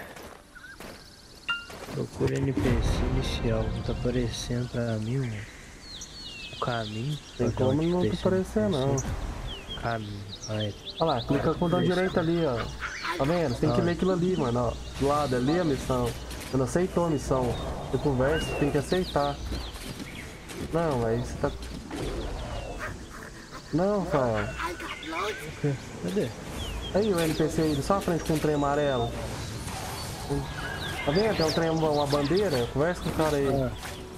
Procura N P C inicial, não tá aparecendo pra mim, mano. O caminho. Tem como não tá aparecendo, não. Caminho, vai. Olha lá, clica com o botão direito ali, ó. Tá vendo? Você tem que ler aquilo ali, mano, ó. Do lado ali a missão. Você não aceitou a missão. Você conversa, tem que aceitar. Não, aí você tá... Não, cara. Cadê? Aí o N P C aí, só à frente com um trem amarelo. Tá vendo? Tem um trem, uma bandeira. Conversa com o cara aí. Ah.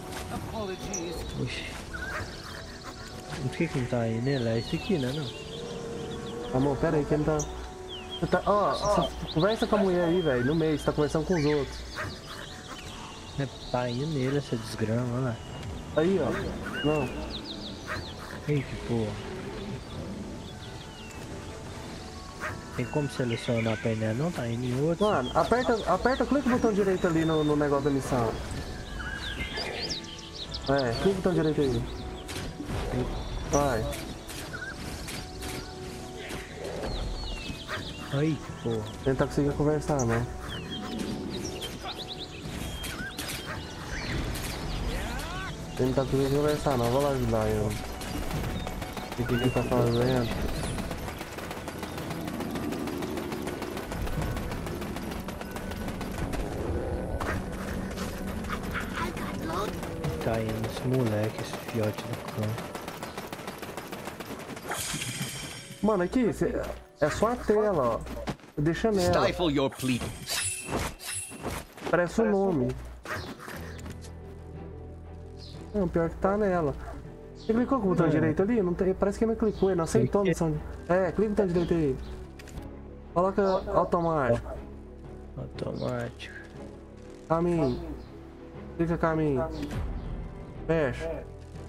Oxi. Por que que não tá aí nele? É isso aqui, né, não? Amor, pera aí que ele tá... Você tá... Ó, você conversa com a mulher aí, velho, no meio. Você tá conversando com os outros. É, tá indo nele essa desgrama, olha lá. Aí, ó. Não. Ei, que porra. Tem como selecionar a painel? Não, tá indo em outro. Mano, aperta, aperta, clica o botão direito ali no, no negócio da missão. É, clica o botão direito aí. Vai. Aí, que porra. Ele tá conseguindo conversar, né? Ele não tá conseguindo conversar, não. Vou lá ajudar ele. O que que ele tá fazendo? Tá indo esse moleque, esse fiote do cão. Mano, aqui, cê, é só a tela, ó. Deixa nela. Stifle your pleading. Parece o nome. Não, pior que tá nela. Você clicou com o botão É. direito ali? Não tem, parece que não clicou, ele não aceitou a missão. É, clica no botão direito aí. Coloca automático. Automático. Caminho. Clica caminho. Fecha.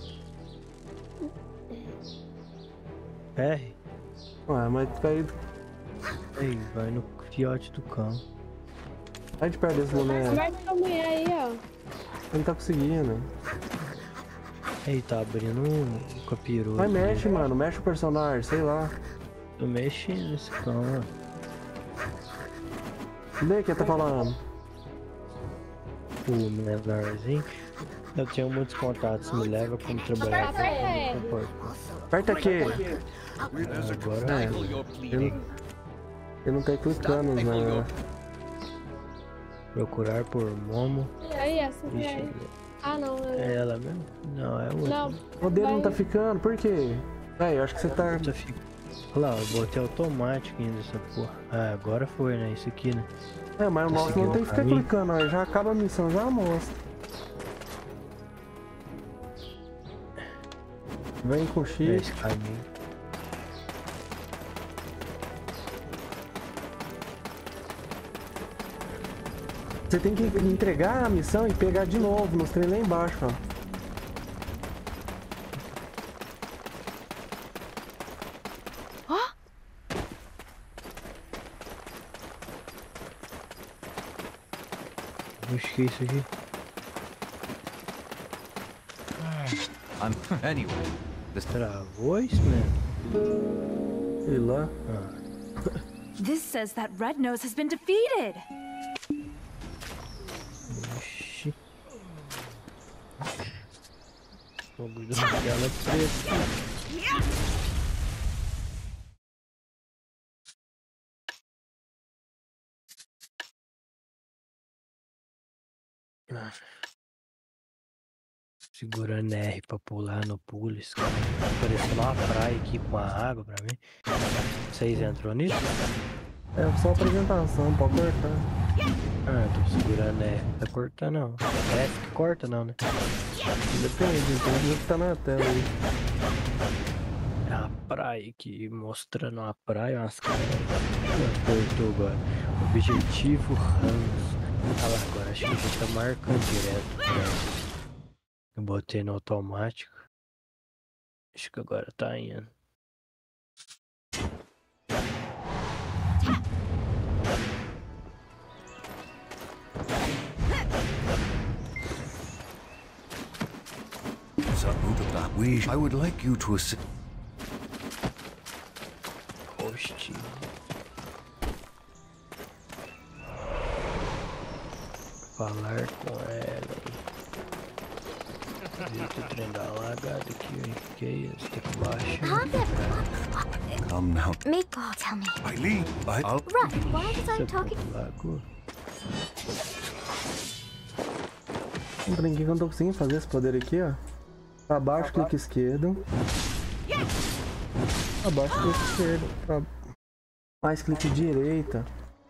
R? Ué, mas aí, Aí, vai no fiote do cão. a gente perde esse momento. Conversa com a mulher aí, ó. Ele não tá conseguindo. Aí, tá abrindo um capiroto. Mas mexe, mano. Mexe o personagem, sei lá. Tô mexendo nesse cão, ó. Lê o que ele tá falando. O menorzinho. Eu tenho muitos contatos, me leva como trabalhar Aperta R. com o Aperta aqui. Agora é. Stifle your pleading. Ele não tá clicando, Stifle your né? Procurar por Momo. Aí, essa aqui Ixi, é. Ah, não. é É... ela mesmo? Não, é outra. Não. O dele não tá vai- ficando, por quê? Véi, eu acho que você tá... Só fica- Olha lá, eu botei automático ainda essa porra. Ah, agora foi, né? Isso aqui, né? É, mas o mouse não tem que ficar Caminho. clicando, ó. Já acaba a missão, já mostra. Vem com É X. esse caminho. Você tem que entregar a missão e pegar de novo nos trem lá embaixo, ó. Oxe, que é isso aqui? I'm anyway. This Travou isso, mano? Sei lá. This says that Red Nose has been defeated. O bagulho da tela é preto. Segurando R pra pular no pulo, isso tá parecendo uma praia aqui com a água pra mim. Vocês entrou nisso? É só apresentação, pode cortar. Ah, tô segurando R, não tá cortando não. F que corta não, né? Depende, então que tá na tela aí. É uma praia aqui, mostrando uma praia, umas caras. Cortou agora. Objetivo Hans. Ah lá, agora acho que a gente tá marcando direto. Né? Eu botei no automático. Acho que agora tá indo. We, I would like you to assist. Host. Falar com ela. Visita o trem da lagada aqui, eu fiquei, você tem que baixar. Come now. Miko, tell me. I leave. I, I'll. Right, why was I talking? Um brinquinho que eu não tô conseguindo fazer esse poder aqui, ó. Pra baixo, clique esquerdo. Pra baixo, clique esquerdo. Pra... Mais clique direita.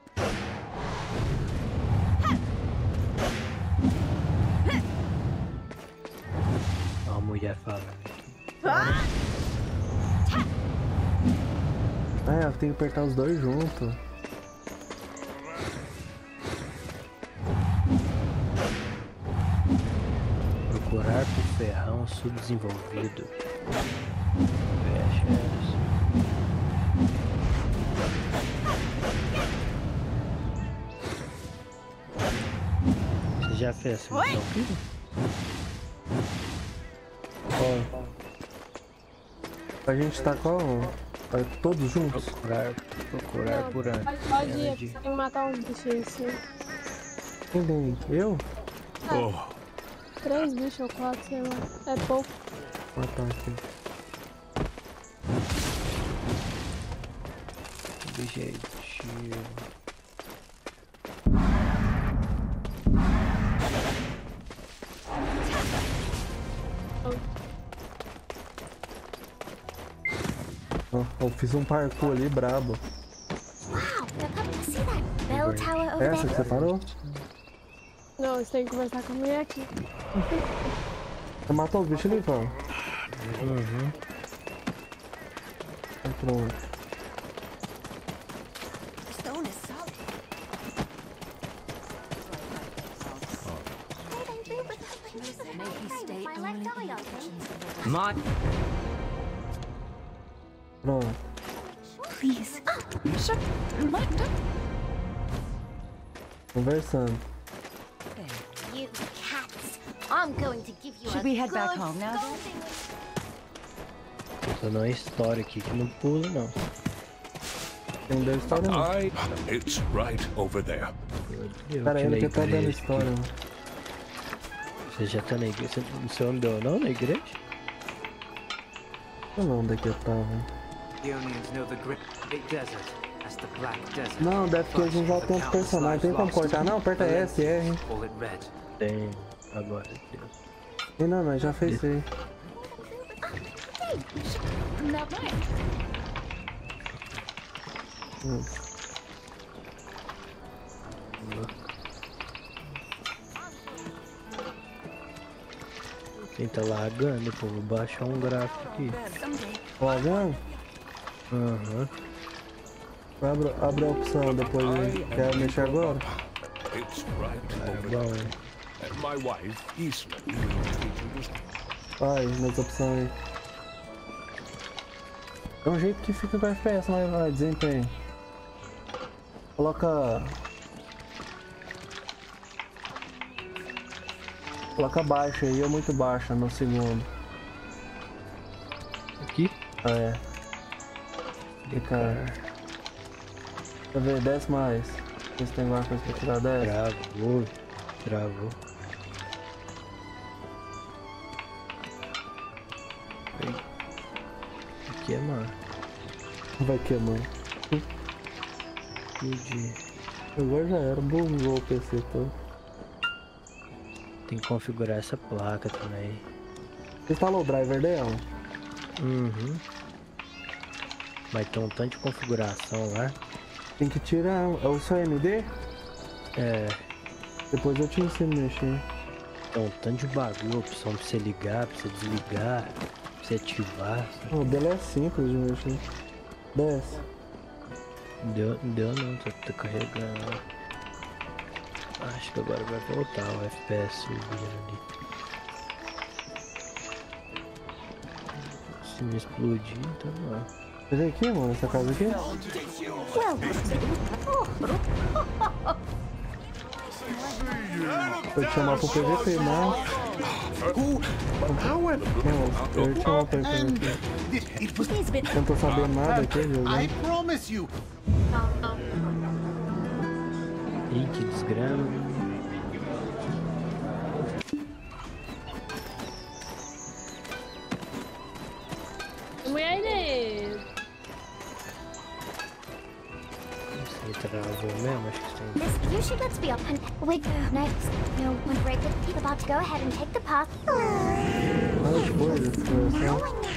Ó a mulher falando aqui. É, tem que apertar os dois juntos. Procurar por ferrão subdesenvolvido. Fecha essa. Você já fez essa missão aqui? Ó. A gente tá com... Tá todos juntos? Procurar, procurar Não, por ano. Pode, pode ir, tem que matar uns bichinhos assim. Quem tem? Eu? Oh, Três bichos ou quatro, sei lá. É pouco. Ah, tá aqui. Objetivo. Ó, eu fiz um parkour ali brabo. Wow, they're coming to see that bell tower over Essa que there. você parou? Não, você tem que conversar com a mulher aqui. Você matou os bichos ali, pô? Uhum. Tá pronto. Stone is solid. My leg die on me. My Pronto. Please. Conversando. You cats. I'm going to give you Should a we head back good home now? scolding. Tô numa história aqui que não pula não. Tem dois história não. I. It's right over there. Eu Cara, que ele na que tá dando igreja história. aqui. Você já tá na igreja? Você não andou não na igreja? Eu não, onde é que eu tava? Ionians know the great desert as the Black Desert. Não, deve que a gente já tem outro personagem. Tem como cortar? Não, aperta S, R. Call it red. Tem agora. E não, nós já fez isso aí. Hum. Quem tá lagando, pô, vou baixar um gráfico aqui. Lagando? Aham. Abre, abre a opção depois. Quer mexer agora? It's right É over bom, there. hein? And my wife, Isla, will treat you as Vai, nas opções aí. É um jeito que fica com F P S, mas vai, desempenho. Coloca. Coloca baixa aí, ou muito baixa no segundo. Aqui? É. Fica. Deixa eu ver, desce mais. Ver se tem alguma coisa pra tirar dez. Travou. Travou. queimar. Vai queimar. Explodir. Agora já era, bugou o P C todo. Tem que configurar essa placa também. Você instalou o driver dela? Uhum. Vai ter um tanto de configuração lá. Tem que tirar. É o seu A M D? É. Depois eu te ensino a mexer. Tem um tanto de bagulho, opção pra você ligar, pra você desligar, pra você ativar. O dele é simples de mexer. Desce. Deu, deu não, tô, tô carregando. Acho que agora vai voltar o F P S subindo ali. Se me explodir, então não. Olha aqui, mano, essa casa aqui. Vou te chamar pro P V P, né? Não, eu ia te chamar pro P V P. Eu não tô sabendo nada aqui, jogo. I promise you. Ih, que desgrama. Mulher, né? Você travou mesmo? Acho que tem. This, you should let's be up and wait. Next, no, one break. He's about to go ahead and take the path. Olha que coisa, desgraçado.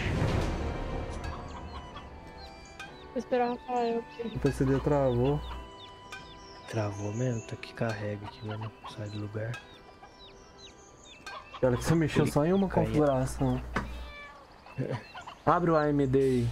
Vou esperar o Rafael aqui. O P C D travou. Travou mesmo? Tá que carrega aqui, mas não sai do lugar. Olha que você mexeu só em uma configuração. Abre o A M D aí.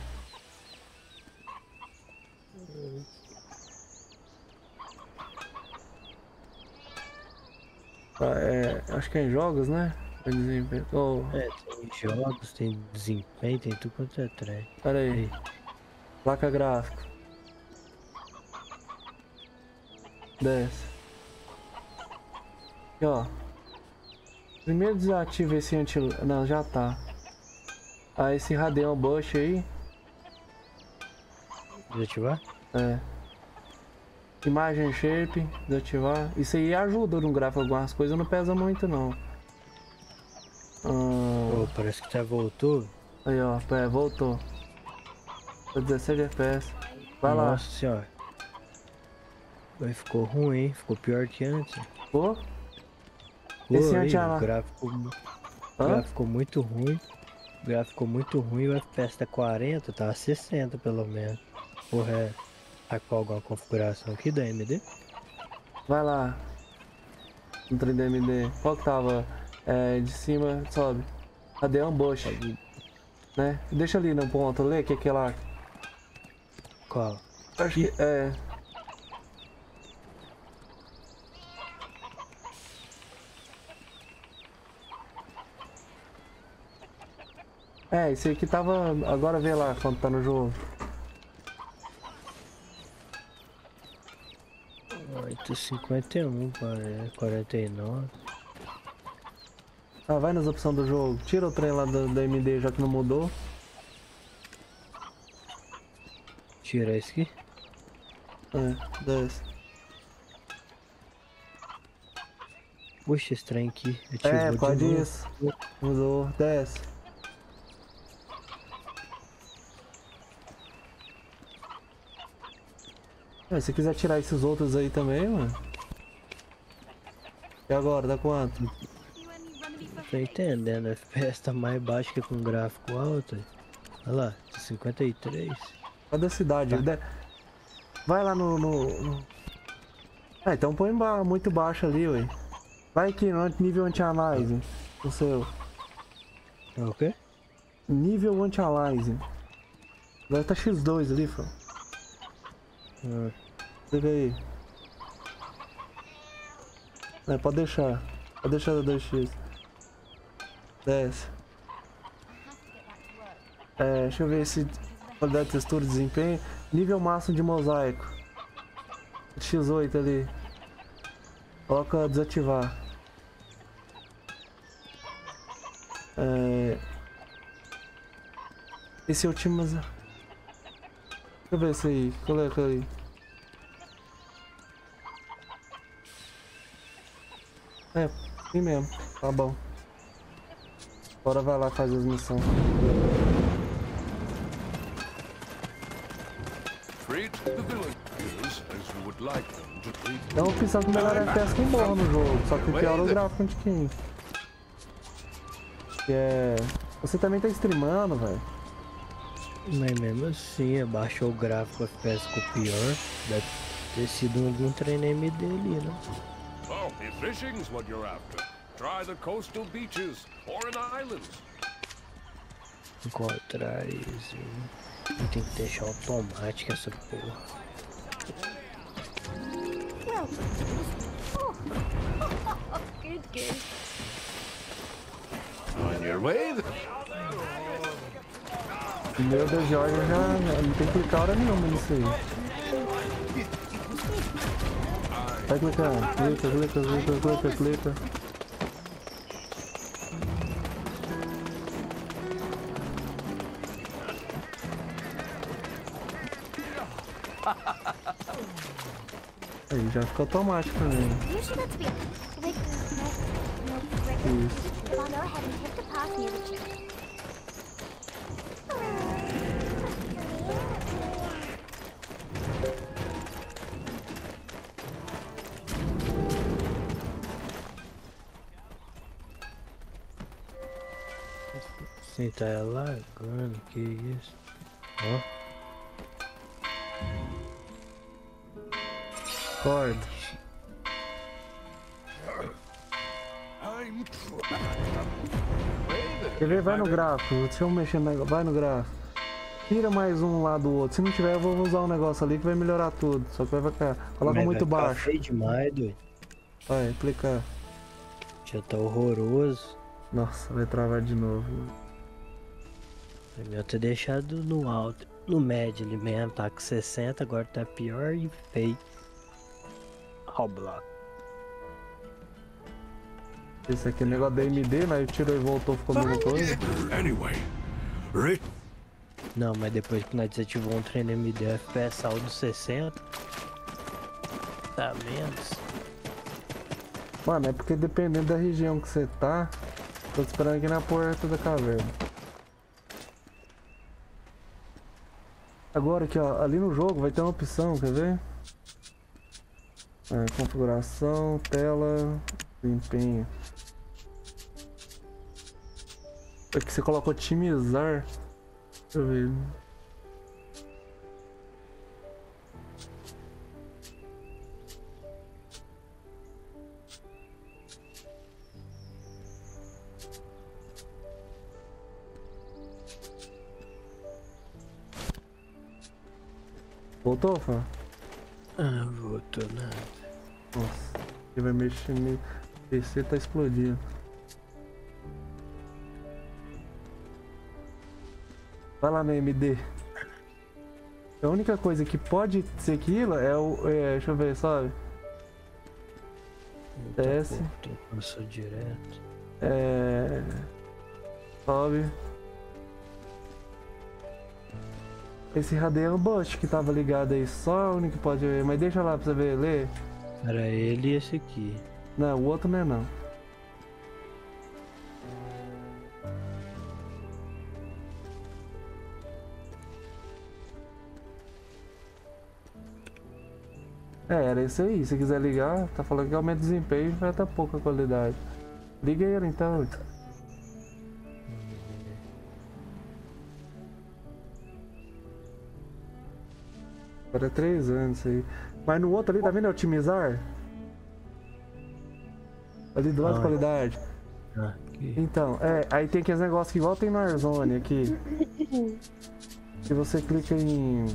Ah, é, acho que é em jogos, né? É desempenho. Oh. É, tem jogos, tem desempenho, tem tudo quanto é trem. Pera aí. Aí. Placa gráfica. Desce. Aqui, ó. Primeiro desativa esse anti... Não, já tá. Ah, esse Radeon Bush aí. Desativar? É. Imagem Shape, desativar. Isso aí ajuda no gráfico, algumas coisas não pesa muito não. Ah, oh, parece que até voltou. aí ó, é, voltou. Tô dezesseis F P S. Vai lá. Nossa senhora. Aí ficou ruim, ficou pior que antes. Ficou? Pô, Esse aí, anti o gráfico, o gráfico ficou muito ruim. O gráfico ficou muito ruim, o F P S tá quarenta, tava sessenta pelo menos. Porra, é. Tá com alguma configuração aqui da A M D? Vai lá. No trem da A M D. Qual que tava? É, de cima, sobe. Radeon Bush. Né? Deixa ali no ponto, lê que é aquela. Qual? Acho que é. É, esse aqui tava. Agora vê lá quando tá no jogo. oito cinquenta e um, parece. quarenta e nove. Ah, vai nas opções do jogo. Tira o trem lá da, da A M D já que não mudou. Tira esse aqui? É, desce. Puxa esse trem aqui. Ativou É, de pode novo. isso. Mudou, desce. É, se quiser tirar esses outros aí também, mano. E agora, dá quanto? Tô entendendo, o F P S tá mais baixo que com gráfico alto. Olha lá, cinquenta e três. Cadê a cidade? Tá. Vai lá no... no, no... Ah, então põe ba muito baixo ali, ué. Vai aqui no nível anti-aliasing. O seu. É o quê? Nível anti-aliasing. Agora tá X dois ali, fã. Ah. Liga aí. É, pode deixar. Pode deixar dois X. Desce. É, deixa eu ver se qualidade de textura, desempenho. Nível máximo de mosaico. X oito ali. Coloca desativar. É... Esse é o time, mas... Deixa eu ver esse aí. Coloca aí. É, assim mesmo. Tá bom. Agora vai lá fazer as missões. Treat the villagers as you would like them to treat É uma opção que melhora F P S com borra no jogo, só que piora o gráfico um tiquinho. Que é... Você também tá streamando, velho. Mas mesmo assim, abaixou o gráfico F P S com o pior. Deve ter sido algum treino M D ali, né? Oh, if fishing's what you're after, try the coastal beaches or an island. Encontrar isso. Tem que deixar automático essa porra. Well, oh. Good game. On your way. Meu Deus, Jorge, já não tem que clicar hora nenhuma nisso aí. Vai clicar, clica, clica, clica, clica, clica. Aí já fica automático também. Usually that's be like no no Isso. I'll go ahead and hit the pause near the tree. Sim, tá lagando, que isso? Ó. Acorda. Quer ver? Vai no gráfico. Deixa eu mexer no negócio. Vai no gráfico. Tira mais um lá do outro. Se não tiver, eu vou usar um negócio ali que vai melhorar tudo. Só que vai ficar. Coloca Mas muito vai ficar baixo. feio demais, doido. Vai, clicar. Já tá horroroso. Nossa, vai travar de novo. O meu tá deixado no alto. No médio ali mesmo. Tá com sessenta, agora tá pior e feio. Ó o bloco. Esse aqui é o negócio da M D, né? Tirou e voltou, ficou a mesma coisa. Anyway, Rick. Não, mas depois que nós desativou um treino M D, F P S saiu dos sessenta. Tá menos. Mano, é porque dependendo da região que você tá, tô te esperando aqui na porta da caverna. Agora aqui, ó, ali no jogo vai ter uma opção, quer ver? É, configuração, tela, desempenho. Aqui você coloca otimizar. Deixa eu ver. Voltou, Fá? Ah, voltou nada. Nossa, ele vai mexer no P C, tá explodindo. Vai lá na M D. A única coisa que pode ser aquilo é o. É, deixa eu ver, sabe? Desce. Passou direto. É. Sobe. Esse Radeon Bust que tava ligado aí, só o único que pode ver, mas deixa lá pra você ver, ler. Era ele e esse aqui. Não, o outro não é não. É, era isso aí, se quiser ligar, tá falando que aumenta o desempenho e vai estar pouca qualidade. Liga ele então. Agora é três anos isso aí. Mas no outro ali, tá vendo? É otimizar? Ali do lado de qualidade. Aqui. Então, é, aí tem aqueles negócios que igual tem no Warzone aqui. Que você clica em...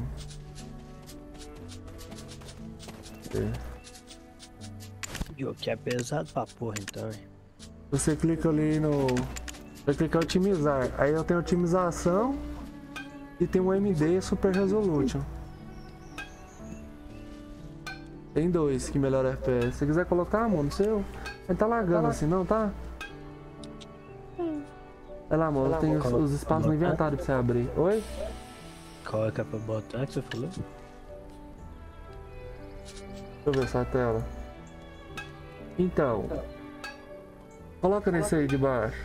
O que é pesado pra porra então, hein? Você clica ali no... Vai clicar em otimizar. Aí eu tenho otimização e tem um M D Super Resolution. Tem dois que melhora F P S. Se você quiser colocar, mano, no seu. Ele tá lagando assim, não tá? Olha lá, amor, tem os, os espaços no inventário pra você abrir. Oi? Qual é que é pra botar que você falou? Deixa eu ver essa tela. Então. Coloca nesse aí de baixo.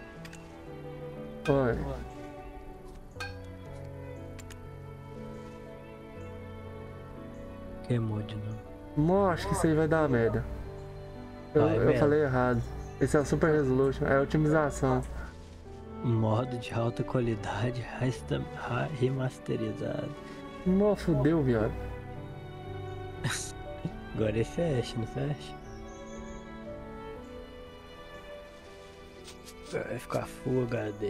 Olha. Que mod não? Não, acho que isso aí vai dar merda. Eu, Vai eu mesmo. falei errado. Esse é o Super Resolution, é a otimização. Modo de alta qualidade resta- ra- remasterizado. Nossa, fudeu, viado. Agora é fecha, não fecha? Vai ficar Full H D.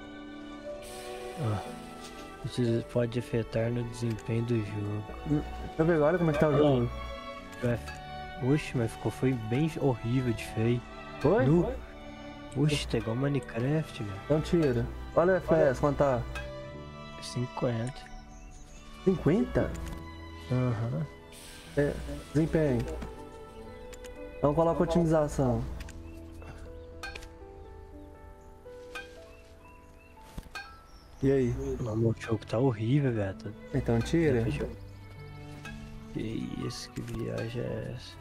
Ó, isso pode afetar no desempenho do jogo. Deixa eu ver agora como é que tá o jogo. Vai- Oxe, mas ficou foi bem horrível de feio. Foi? Nu. Oxe, tá igual Minecraft, velho. Então tira. Olha o F P S, quanto tá? cinquenta. cinquenta? Aham. É, desempenho. Então coloca otimização. E aí? Não, o jogo tá horrível, velho. Tá- Então tira. Que isso, que viagem é essa?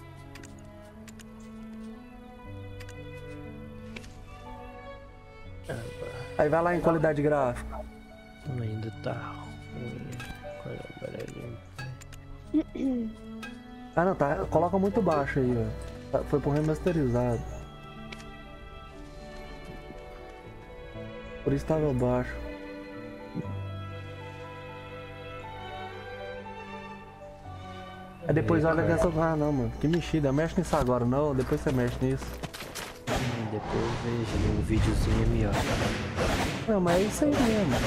Aí vai lá em qualidade gráfica. Ainda tá ruim. Agora ele- Ah não, tá. Coloca muito baixo aí, ó. Tá- Foi pro remasterizado. Por isso tava baixo. Aí depois olha dessa. Ah não, mano. Que mexida. Mexe nisso agora não. Depois você mexe nisso. Hum, Depois eu vejo ali um videozinho é melhor. Não, mas é isso aí mesmo.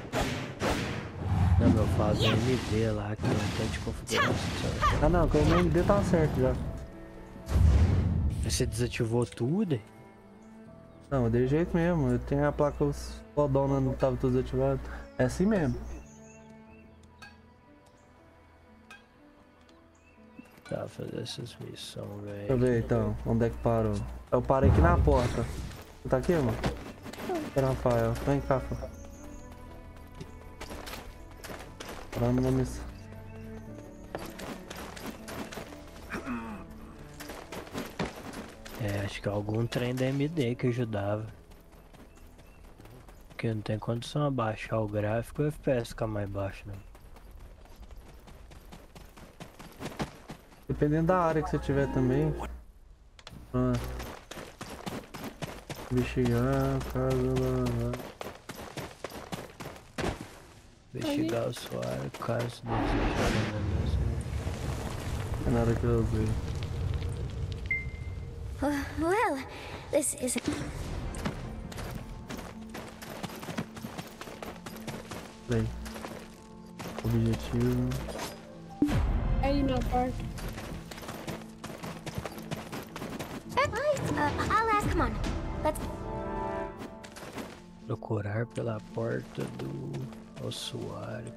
Não, meu, falo do M D lá que não tem de configuração. Ah não, que o M D tá certo já. Você desativou tudo? hein? Não, de jeito mesmo. Eu tenho a placa fodona, não tava tudo desativado. É assim mesmo. Tá, fazer essas missões, velho. Deixa eu ver então, onde é que parou? Eu parei aqui na porta. Você tá aqui, mano? Espera, Rafael. Vem cá, Rafael. Parando na missão. É, acho que algum trem da M D que ajudava. Porque não tem condição de abaixar o gráfico e o F P S ficar mais baixo, não. Dependendo da área que você tiver também. Ah. Investigar, casa lá. Investigar o usuário, caso desejar. É nada que eu usei. Uh, well, this isn't. Play. Objetivo. Aí na porta. Uh, I'll ask. Come on. Let's. Procurar pela porta do usuário.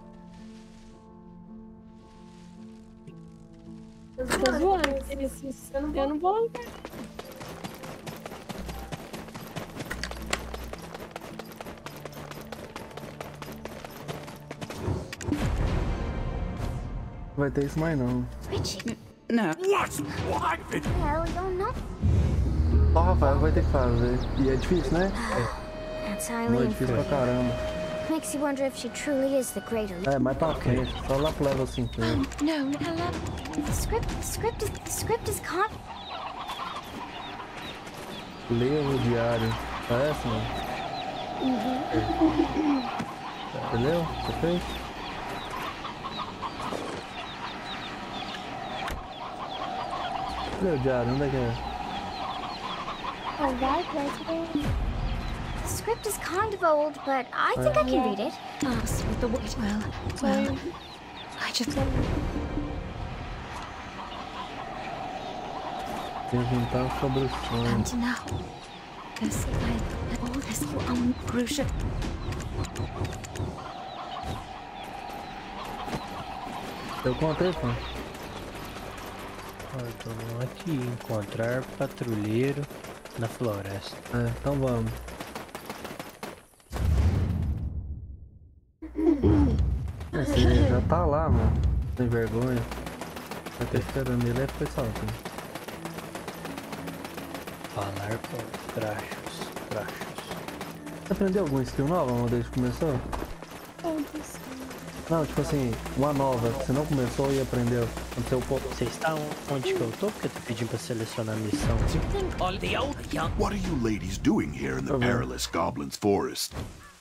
Eu tô zoando. Esses- Eu não vou lançar. Vai ter isso mais não. Richie. No. What? What? Well, you're not. Só o Rafael vai ter que fazer. E é difícil, né? That's Não é Eileen. difícil pra caramba. Makes you wonder if she truly is the great elite. É, mais pra frente. Só lá pro level cinquenta. No, hello. The script, the script is, the script is con. Leia no diário. Parece, mano? Entendeu? Você fez? Cadê o diário? Onde é que é? Oh, vai, vai, vai. The script is kind of old, but I think I can read it. Us with the wait. Well, well. I just. Perguntar sobre o sonho. And now, this I all this um crucial. Eu contei, pô. Ó, eu tô num aqui, encontrar patrulheiro na floresta. É, então vamos. Você já tá lá, mano. Sem vergonha. Vai ter esperando ele, é pessoal. Falar com trachos, trachos. Você aprendeu algum skill novo desde que começou? Todos. Não, tipo assim, uma nova. Você não começou e aprendeu. No seu ponto. Você está onde que eu tô? Porque eu tô pedindo pra selecionar a missão. What are you ladies doing here in the perilous Goblin's Forest?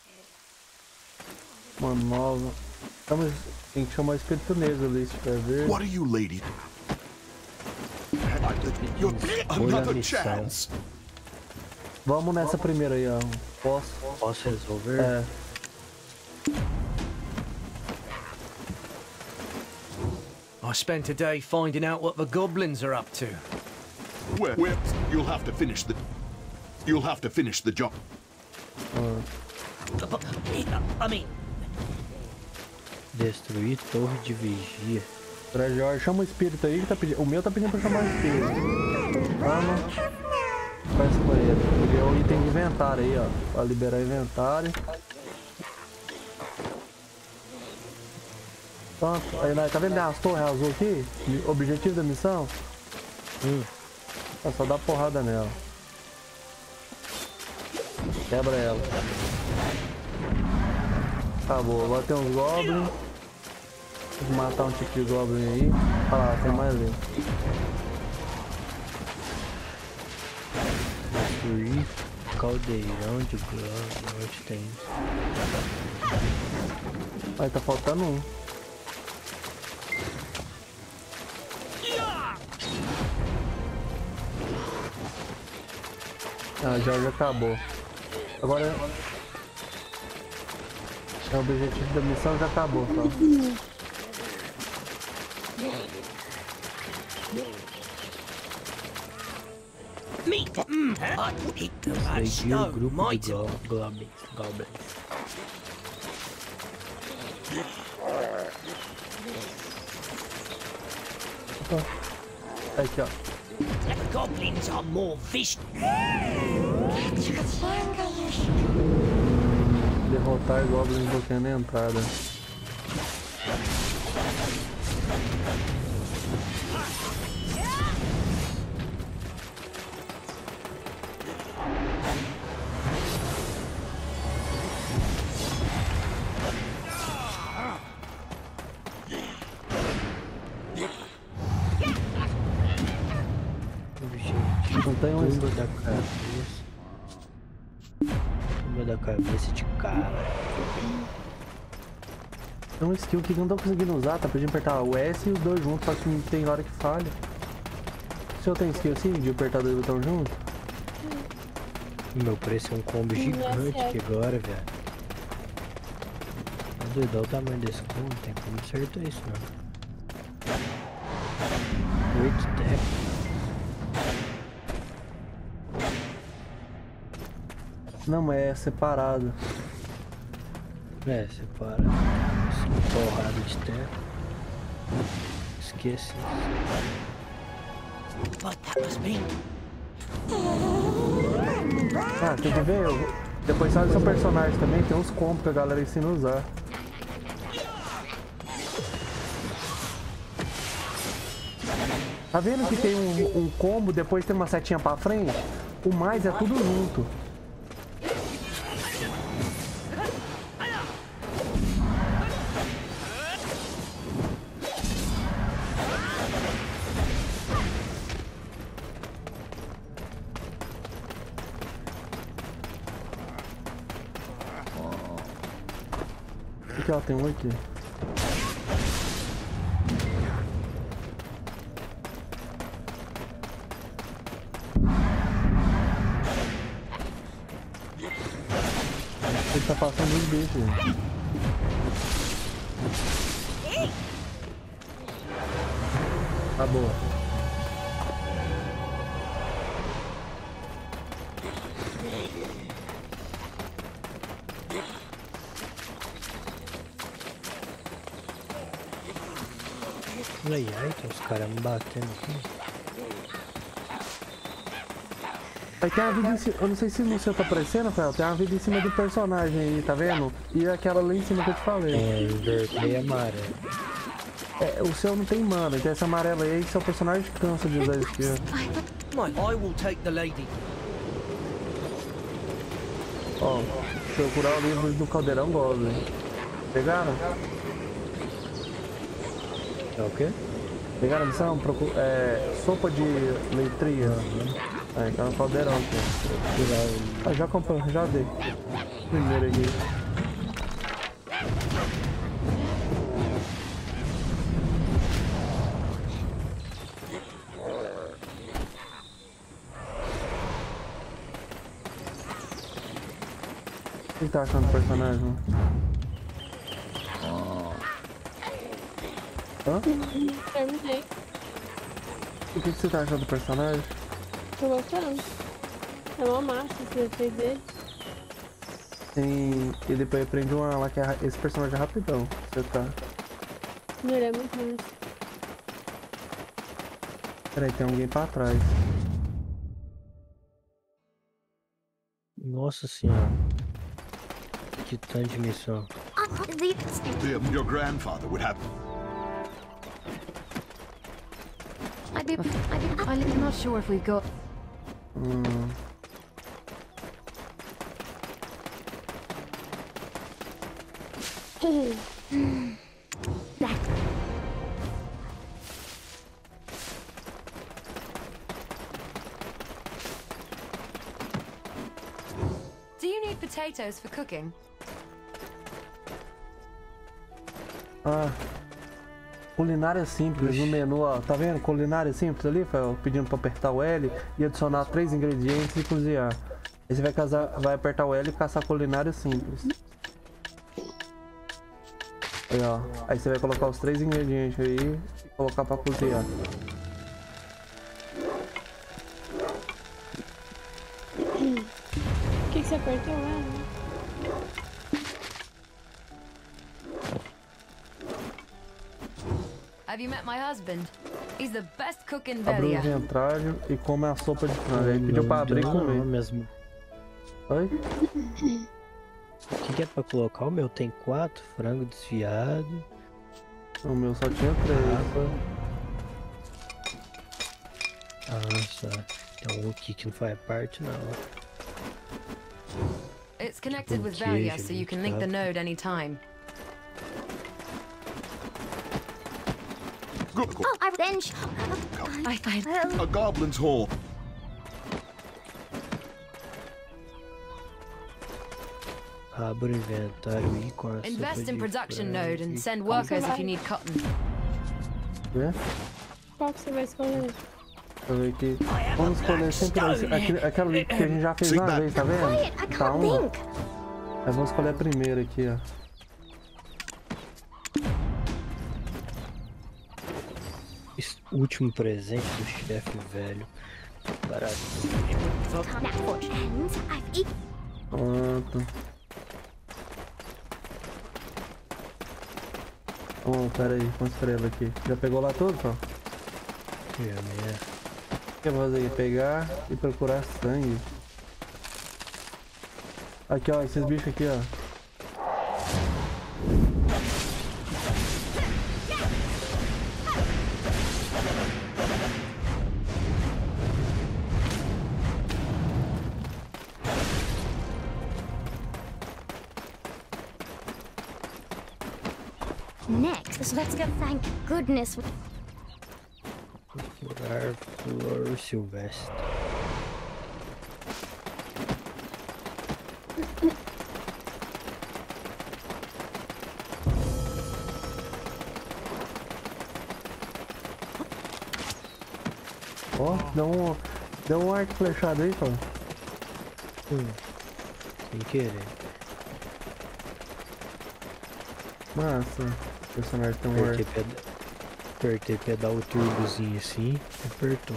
Uma nova. Então, tem que chamar o espírito negro ali, se tiver ver. What are you ladies? Another chance. Vamos nessa primeira aí, ó. Posso? Posso resolver? É. I spent a day finding out what the goblins are up to. Well, well, you'll have to finish the. You'll have to finish the job. Uh. I mean. Destruir torre de vigia. Trajor, chama o espírito aí que tá pedindo. O meu tá pedindo pra chamar o espírito. Vamos. Faz com ele. Peguei o item de inventário aí, ó. Pra liberar inventário. Pronto. Aí, tá vendo as torres azul aqui? Objetivo da missão? Hum. É só dar porrada nela. Quebra ela. Acabou. Agora tem uns goblins. Vou matar um tipo de goblin aí. Olha lá, tem mais ali. Destruir caldeirão de goblin. Onde tem? Aí tá faltando um. Ah, já, já acabou. Agora é o objetivo da missão, já acabou, tá? Seguir o grupo de go goblins. goblins. Aqui, ó. The goblins are more vicious. Derrotar goblins bloqueando a entrada. Não tem um Tumba da cabeça. Tumba da cabeça de cara. Tem um skill que não tô conseguindo usar, tá pedindo apertar o S e os dois juntos, só que tem hora que falha. O senhor tem skill assim de apertar dois botões juntos? Meu preço é um combo gigante aqui agora, velho. Meu Deus, dá o tamanho desse combo, não tem como acertar isso não. Oito tech. Não, mas é separado. É, separado. Porrada de terra. Esqueci. Ah, tem que ver. Depois sabe seu personagem também, tem uns combos que a galera ensina a usar. Tá vendo que tem um, um combo, depois tem uma setinha pra frente? O mais é tudo junto. Aqui, ó, tem um aqui. Ele tá passando os bichos. Tá boa. Ai, ai, tem os caras me batendo aqui. Aí tem uma vida em cima, eu não sei se no seu tá aparecendo, Rafael, tem uma vida em cima do personagem aí, tá vendo? E aquela lá em cima que eu te falei. É, vermelho e amarelo. É, o seu não tem mana, então essa amarela aí, seu personagem cansa de usar isso aqui. I will take the lady. Ó, procurar o livro do Caldeirão Goblin. Pegaram? É o quê? Pegaram a missão? Procu é, sopa de leitria. É, tá no caldeirão aqui. Ah, já comprou, já dei. Primeiro aqui. O que tá achando do personagem? Hã? Terminei. O que, que você tá achando do personagem? Tô gostando. É uma massa esse fez dele. Tem... E depois aprende uma lá que é... esse personagem é rapidão. Você tá. Ele é muito massa. Peraí, tem alguém pra trás. Nossa senhora. Que tanto de missão. Liam, your grandfather would have. I be, I be, I'm not sure if we've got. Hum. Do you need potatoes for cooking? Ah. Culinária simples no menu, ó. Tá vendo? Culinária simples ali, Fel? Pedindo pra apertar o L e adicionar três ingredientes e cozinhar. Aí você vai, casar, vai apertar o L e caçar culinária simples. Aí, ó. Aí você vai colocar os três ingredientes aí e colocar pra cozinhar. O que, que você apertou lá? Have you met my husband? He's the best cook in Abriu o Velia. inventário e come a sopa de frango. Aí pediu pra abrir e comer. Mesmo. Oi? O que, que é pra colocar? O meu tem quatro, frango desfiado. O meu só tinha três. Nossa, tem um aqui que não faz parte não. It's connected with Velia, so you can link the node anytime. Oh, I then. I find A goblin's hole. Abra o inventário e com a sopa Invest in de production frango node and e- send workers if you need cotton. Vê? Qual que você vai escolher? Deixa eu ver aqui. Vamos escolher sempre esse- aquele- aquela ali que a gente já fez uma vez, tá vendo? Tá uma. Aí vamos escolher a primeira aqui, ó. Esse último presente do chefe velho. Barato. Pronto. Oh, pera aí, uma estrela aqui. Já pegou lá tudo, só? É, né? O que eu vou fazer aqui? Pegar e procurar sangue. Aqui, ó, esses bichos aqui, ó. Next, let's go. Thank goodness. Procurar flor silvestre. Ó, deu um, deu um arco flechado aí, cara. Hum. Sem querer. Massa. O personagem tem um Apertei, arco. peda... Apertei pedal o turbozinho assim, apertou.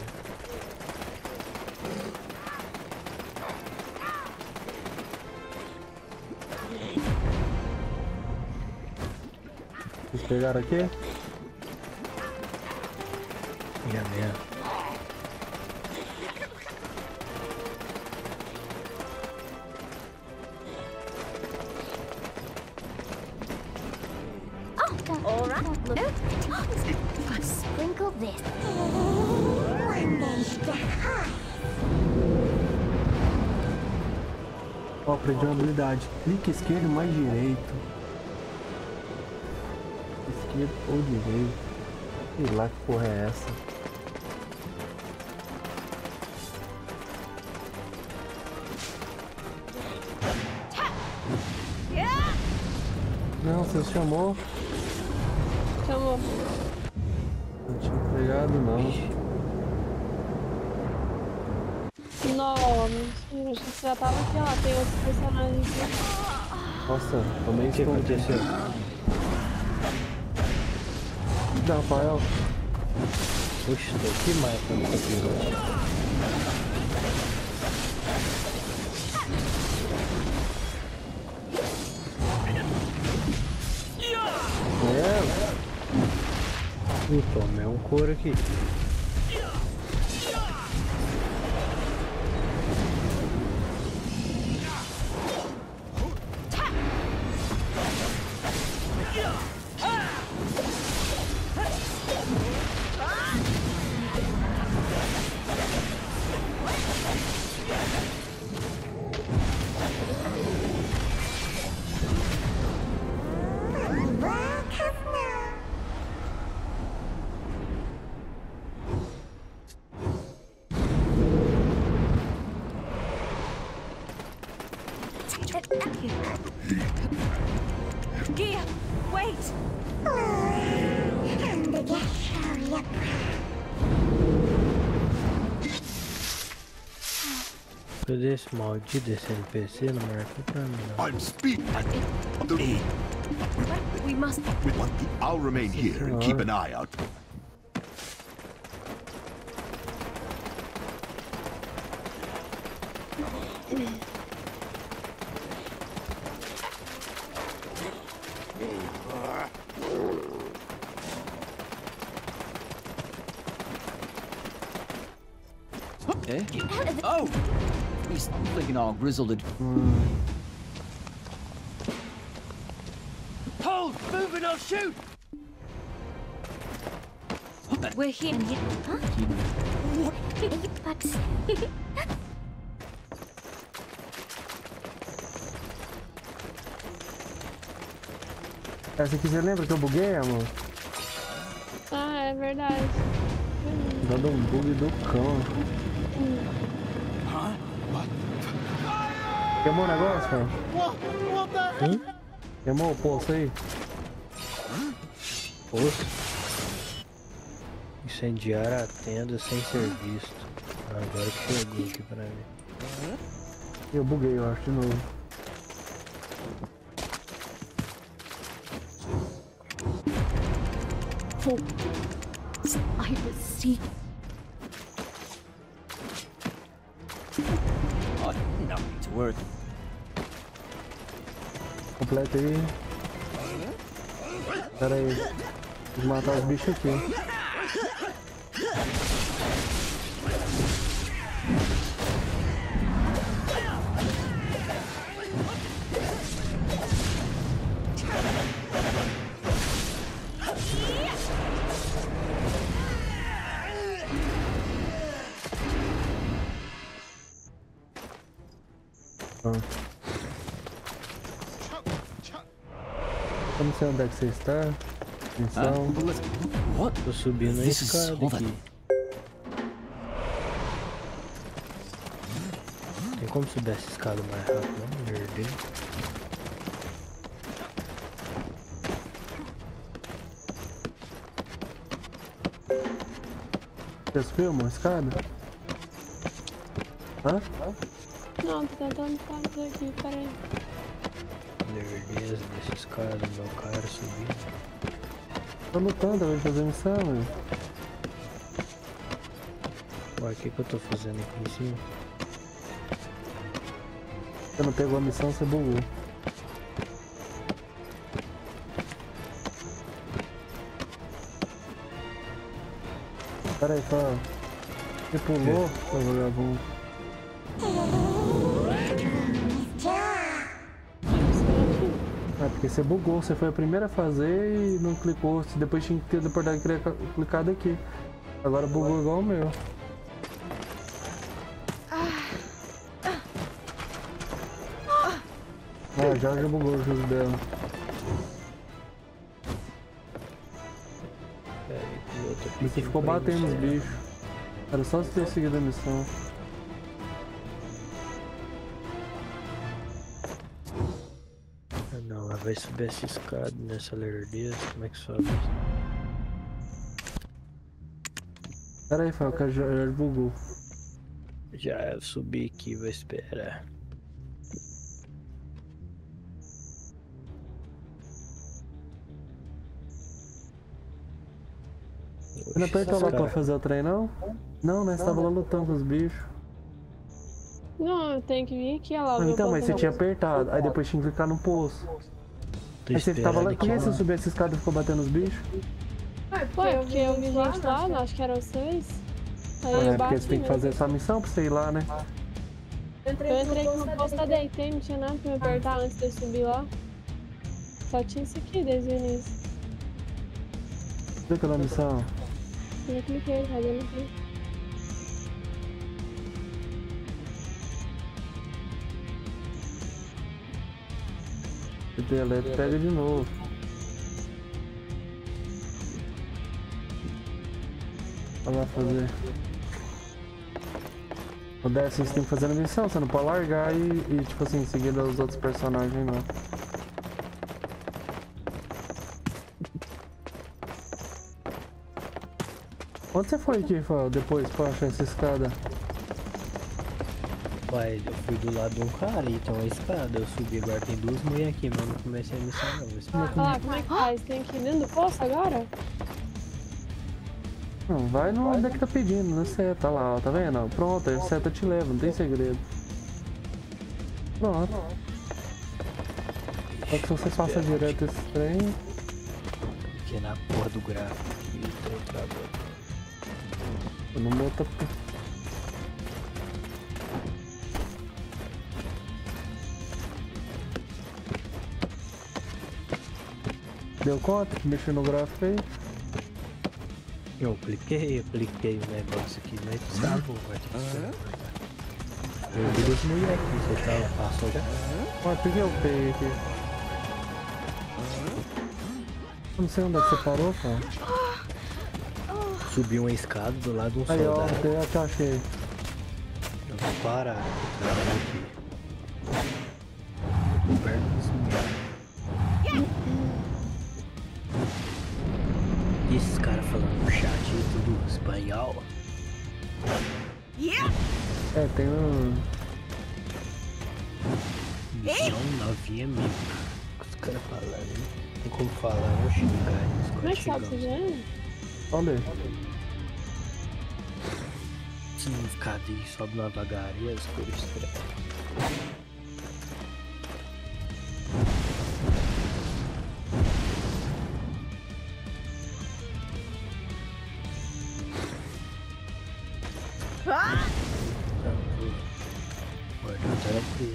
Vocês pegaram aqui? Minha merda. All right. Sprinkle this. Ó, aprendi uma habilidade. Clique esquerdo mais direito. Esquerdo ou direito. Sei lá que porra é essa. Não, você chamou? Chamou. Não tinha pegado não. Não, mentira, acho que você já tava aqui, ó. Tem outros personagens aqui. Nossa, tomei O que aconteceu? Não, Rafael. Puxa, que mais pra mim aqui. É. Eu tomei um couro aqui. Gia, wait! Cadê esse maldito desse N P C? Não marcou pra mim não. I'm speaking. We must. I'll remain here and keep an eye out. Eh? Oh! He's looking all grizzled. Hold! Moving or shoot! We're here. Huh? But... Essa aqui você lembra que eu buguei, amor? Ah, é verdade. Dando um bug do cão. Queimou o negócio, cara? Hum? Queimou o poço aí? Poço? Incendiar a tenda sem ser visto. Agora que chegou aqui pra mim. Eu buguei, eu acho, de novo. I will see. Oh, nothing to worry. Completa aí. Pera aí. Vou matar os bichos aqui. Eu não sei onde é que você está. Atenção. What? Tô subindo a escada aqui. Tem como subir essa escada mais rápido, não? Merdei. Você subiu uma escada? Hã? Não, tô tentando fazer aqui, peraí. Lerdeza dessa escada, meu cara subir. Tô lutando, eu vou fazer missão, velho. Ué, o que que eu tô fazendo aqui em cima? Você não pegou a missão, você bugou. Pera aí, só. Você pulou, seu vagabundo. É porque você bugou, você foi a primeira a fazer e não clicou. Depois tinha que ter deportado e clicado aqui. Agora bugou igual o meu. Ah, já já bugou o jogo dela. Pera aí, Você ficou batendo nos bichos. Era só você ter seguido a missão. Ah, não, ela vai subir essa escada nessa lerdeza. Como é que sobe? Pera aí, Fael, que já, já bugou. Já eu subi aqui, vou esperar. Você não apertou lá pra fazer o trem, não? Não, né? Você tava lá lutando com os bichos. Não, eu tenho que vir aqui, olha lá. Ah, então, mas você tinha apertado, aí depois tinha que clicar no poço. Aí você tava lá, por que você subiu essa escada e ficou batendo os bichos? Foi, porque eu vi gente lá, acho que eram vocês. Aí Ah, eu é porque você tem que mesmo. fazer essa missão pra você ir lá, né? Eu entrei aqui no posto, deitei, não tinha nada pra me apertar antes de eu subir lá. Só tinha isso aqui desde o início. Cadê aquela missão? Eu já cliquei, já deu aqui. Se deleta, pega de novo. Vai lá fazer. O décimo você tem que fazer a missão, você não pode largar e, e tipo assim, seguir os outros personagens não. Onde você foi aqui, Fael, depois pra achar essa escada? Ué, eu fui do lado de um cara e tem uma escada. Eu subi, agora tem duas mulheres aqui, mas eu não comecei a missão não. Vou explicar. Olha lá, como é que faz? Tem que ir dentro do poço agora? Não, vai no onde é que tá pedindo, na seta lá, ó, tá vendo? Pronto, aí a seta te leva, não tem segredo. Pronto. Só que se você passa direto esse trem... Aqui na porra do gráfico aqui, tô travando. No meu tá... Deu conta de mexer no gráfico aí? Eu cliquei, eu cliquei o negócio aqui, mas travou, vai ter que esperar. Eu vi duas mulheres aqui, você tava, passou já? Ó, por que eu peguei aqui? Eu não sei onde é que você parou, cara. Subi uma escada do lado de um Aí, ó, soldado. eu te achei. Eu vou parar, vou parar aqui. Tô perto desse mulher. E esses caras falando no chat e tudo espanhol. É, tem um... Missão novinha amiga. Os caras falando, hein? Tem como falar, eu vou xingar eles. Como é que sabe você já é? Olha aí. Significado e sobe na vagaria, as cores estranhas. Tranquilo.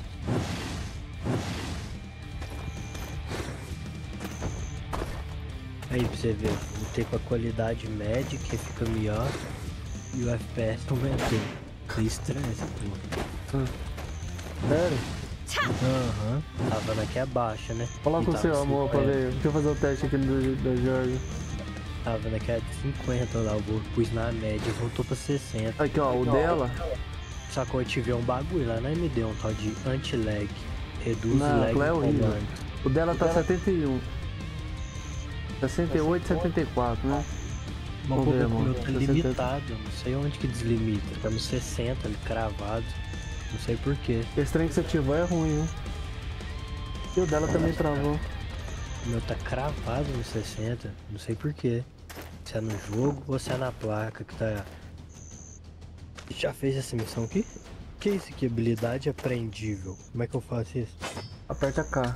Aí pra você ver, lutei com a qualidade média que fica melhor e o F P S aumentou. Que estranho essa porra. Hum. Sério? Aham, uhum. Tava naquela baixa, né? Coloca o seu amor pra ver. Deixa eu fazer o teste aqui do, do Jorge. Tava naquela de cinquenta lá, eu pus na média, voltou pra sessenta. Aqui ó, o dela. Só que eu tive um bagulho lá, né? Me deu um tal de anti-lag. Reduz não, lag é horrível. comando. O dela tá setenta e um. sessenta e oito, setenta e quatro, né? Mas o meu tá limitado, não sei onde que deslimita. Tá no sessenta ali, cravado. Não sei porquê. Esse trem que você ativou é ruim, hein? E o dela também travou. O meu tá cravado no sessenta, não sei porquê. Se é no jogo ou se é na placa que tá... Já fez essa missão aqui? O que é isso aqui? Habilidade aprendível. Como é que eu faço isso? Aperta K.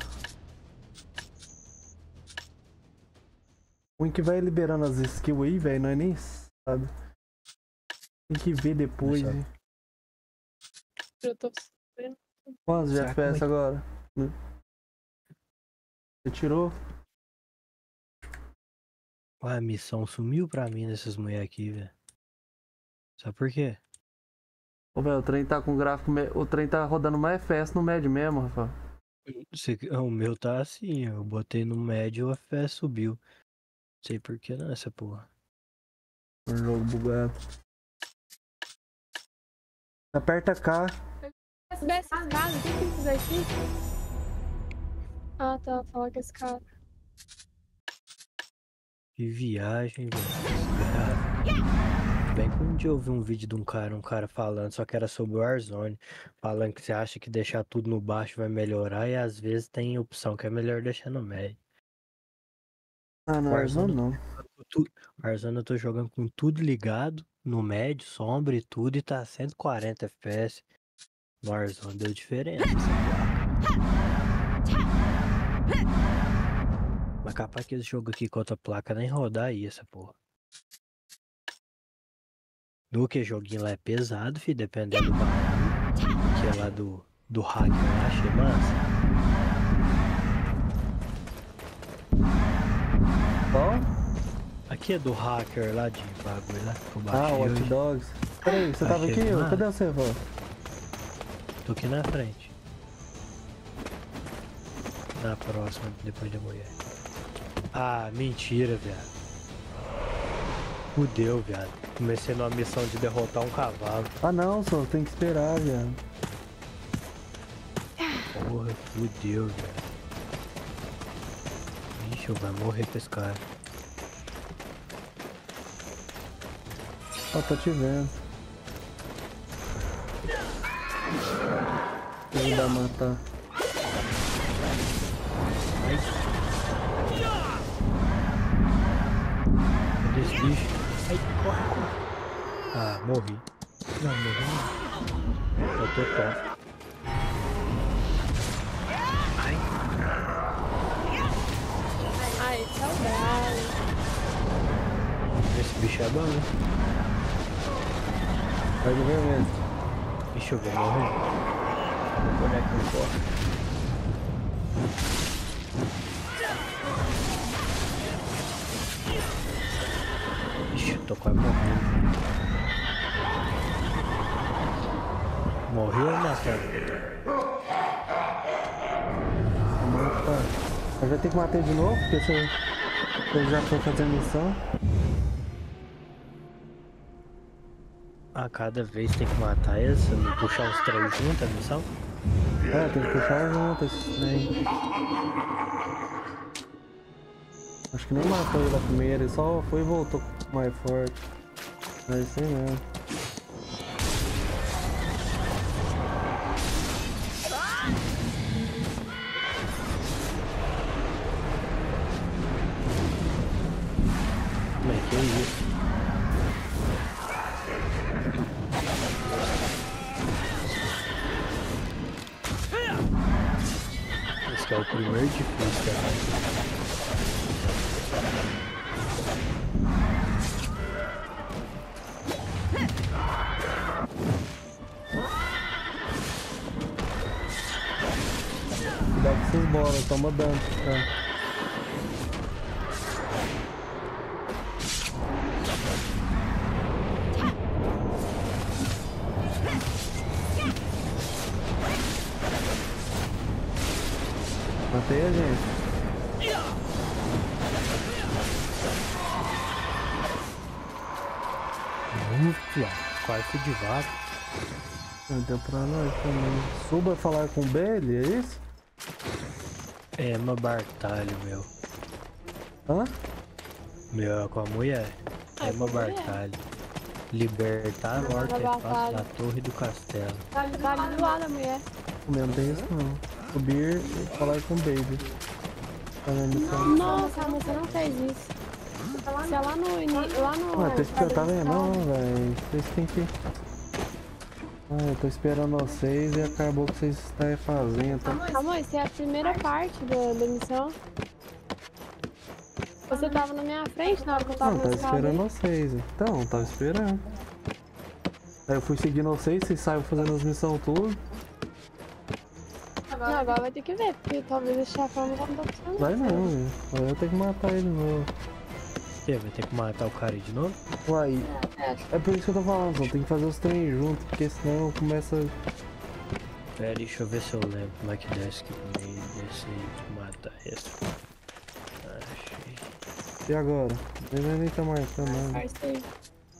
O que vai liberando as skills aí, velho, não é nem sabe. Tem que ver depois, hein? Eu tô vendo. Quantos de F P S agora? Você tirou? Ué, a missão sumiu pra mim dessas mulheres aqui, velho. Sabe por quê? Ô, velho, o trem tá com gráfico... O trem tá rodando mais F P S no médio mesmo, Rafael. O meu tá assim, eu botei no médio e o F P S subiu. Não sei por que não essa porra. Um jogo bugado. Aperta K. Subir essa escada, o que que eu fiz aqui? Ah, tá, fala com esse cara. Que viagem, velho. Bem que um dia eu vi um vídeo de um cara, um cara falando, só que era sobre o Warzone, falando que você acha que deixar tudo no baixo vai melhorar e às vezes tem opção que é melhor deixar no médio. Ah, no Warzone não. Warzone eu tô jogando com tudo ligado, no médio, sombra e tudo, e tá cento e quarenta F P S. No Warzone deu diferença essa placa. Mas capaz que esse jogo aqui com outra placa nem rodar aí essa porra. Do que joguinho lá é pesado, fi, dependendo do barulho. Que é lá do, do hacker lá, achei massa. Qual? Aqui é do hacker lá de bagulho lá que eu baixei. Ah, Watch hoje. Dogs. Peraí, você tava Achei aqui? massa. Cadê você, vô? Tô aqui na frente. Na próxima, depois da mulher. Ah, mentira, viado. Fudeu, viado. Comecei numa missão de derrotar um cavalo. Ah não, só tem que esperar, viado. Porra, fudeu, viado. Ixi, eu vou morrer com esse cara. Ó, oh, tô te vendo. Vou ajudar a matar. Cadê esse bicho? Ai, corre, corre. Ah, morri. Não, morri não. Eu tô top. Ai. Ai, saudade. Esse bicho é bom, né? Vai do vermelho. Deixa eu ver, morrer. O boneco não corre. Ixi, eu tô quase morrendo. Morreu ou matou? Mata. Mas vai ter que matar de novo, porque você, você já foi fazer a missão. A cada vez tem que matar essa, não puxar os três juntos a missão? É, tem que puxar junto esses trem. Acho que nem matou ele a primeira, ele só foi e voltou mais forte. É isso aí mesmo. Como é que é isso? Esse é o primeiro difícil, cara. Cuidado com essas bolas, toma dano, tá? Matei a gente. Ufa, quase fui de vaca. Deu pra nós também. Suba falar com o Bailey, é isso? É, uma Bartalho, meu. Hã? Meu, com a mulher. É uma Bartalho. Libertar a morte é fácil da torre do castelo. Tá ali do lado da mulher. O meu não tem isso não. Subir e falar com o Baby. Nossa, mas você não fez isso. Se é lá no início, lá no... Ah, tô esperando, tá vendo? Não, velho. Vocês tem que... Ah, eu tô esperando vocês e acabou que vocês estão fazendo. Tá? Amor, isso é a primeira parte da, da missão. Você tava na minha frente na hora que eu tava Não, tava escada. esperando vocês. Então, tava esperando. Aí eu fui seguindo vocês, vocês saíram fazendo as missões tudo. Não, agora vai ter que ver, porque talvez esse chefão não vai dar pra você. Vai não, velho. Agora eu tenho que matar ele de novo. Você vai ter que matar o cara de novo? Uai, é por isso que eu tô falando, só tem que fazer os trem juntos, porque senão começa... Pera, deixa eu ver se eu lembro como é que desce aqui no meio desse aí de matar esse. Achei. E agora? Ele nem tá marcando nada. Parceiro.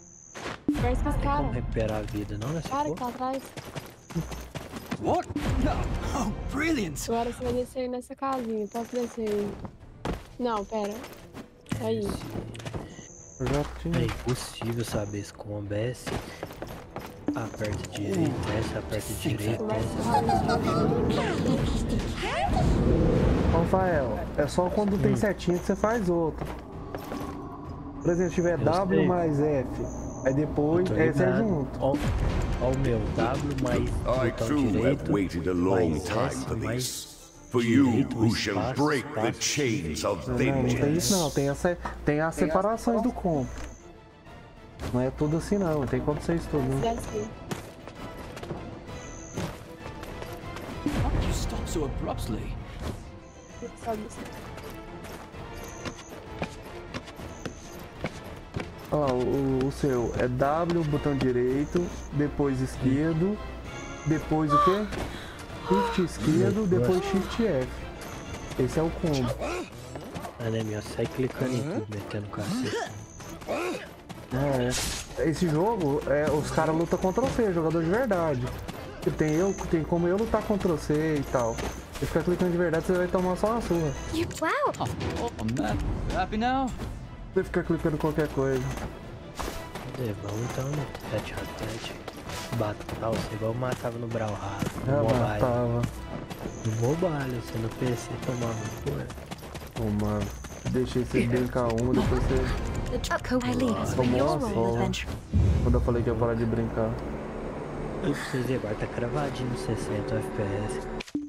Conversa com os Como caras. recuperar a vida, não, nessa Para que porra? tá atrás. What? No. Oh, brilliant. Agora você vai descer nessa casinha. Posso descer aí? Não, pera. Aí. Eu já tinha. É impossível saber se combo é S. Aperta direito, S, aperta direito, S, aperta direito. Rafael, é só quando tem setinha que você faz outro. Por exemplo, se tiver Eu W sei. mais F, aí depois Tô S é ligado. junto. Ó, ó o meu, W mais I botão too have direito, waited a long mais time S, for mais this. For you direito, who shall espaço, break the espaço, chains of Não, não tem vengeance. isso não, tem, essa, tem as separações do combo. Não é tudo assim não, tem como ser isso tudo. É Né? assim. Why did you stop so abruptly? Sobe assim. Ó, o, o seu é W, botão direito, depois esquerdo, depois o quê? Shift esquerdo, depois Shift F. Esse é o combo. Ah, né, meu? Sai clicando em tudo, metendo cacete. É, esse jogo, é, os caras lutam contra você, jogador de verdade. Tipo, Tem, eu, tem como eu lutar contra você e tal. Você ficar clicando de verdade, você vai tomar só uma surra. You wow! Oh, oh man. Happy now? Você ficar clicando qualquer coisa. É, vamos então no tete a tete. Batal, você igual matava no Brawlhalla. Já No mobile. matava. No mobile, você no P C tomava porra. Ô, mano. Deixei você brincar uma, depois você The truck I leave is for tomou your uma role in só. adventure. Quando eu falei que ia parar de brincar. Eu preciso agora, tá cravadinho no sessenta F P S.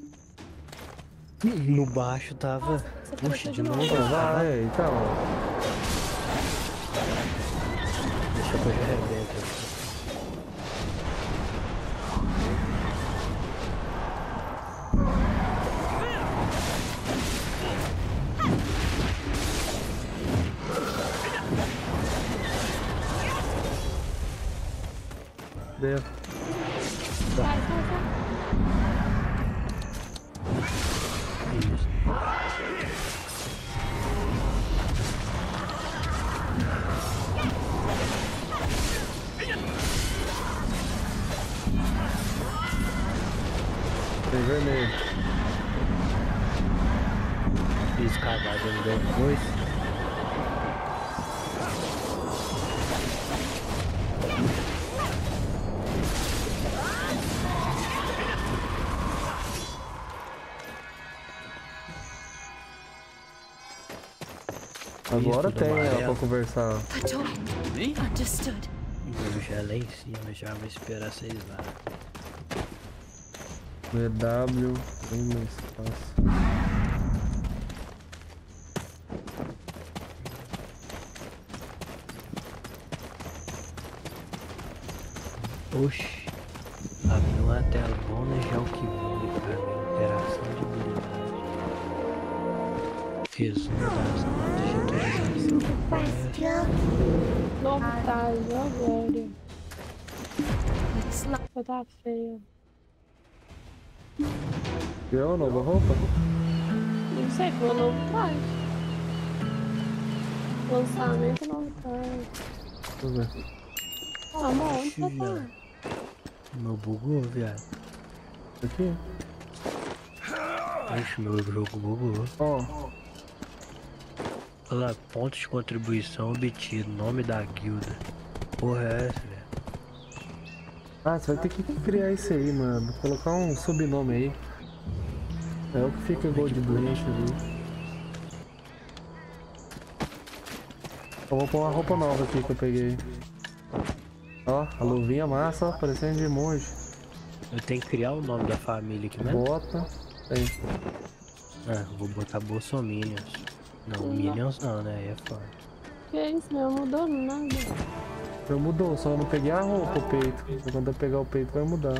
No baixo tava. Puxa, de novo. Pô, vai, então. Deixa eu que eu já arrebento aqui. Deu. Vai, vai, vai. Tem vermelho. Fiz cagada no depois. Agora Isso, tem, do ó, amarelo. pra conversar. Me? Understood. Eu já lá em cima, já vou esperar vocês lá. V W, tem mais espaço. Oxi, abriu uma tela bônus já o que vem pra mim, interação de habilidade. Resumo das notas de atualização. Novo estágio, agora. Só tá feio. Viu a nova roupa? Não sei, foi um novo traje. Lançamento novo traje. Deixa eu ver. Ah, amor, onde Oxi, você tá? viado. Meu bugou, viado. Aqui? Oxe, meu jogo bugou. Ó. Olha lá, pontos de contribuição obtido, nome da guilda. Porra é essa, velho? Ah, você vai ter que criar isso aí, mano. Colocar um sobrenome aí. É o que fica Gold Blink ali. Eu vou pôr uma roupa nova aqui que eu peguei. Ó, a luvinha massa, ó, parecendo de monge. Eu tenho que criar o nome da família aqui, né? Bota. Aí. Ah, eu vou botar Bolsominions. Não, Minions não, né? Aí é foda. Que isso, meu? Mudou nada. Já mudou, só eu não peguei a roupa, o peito. Quando eu pegar o peito vai mudar.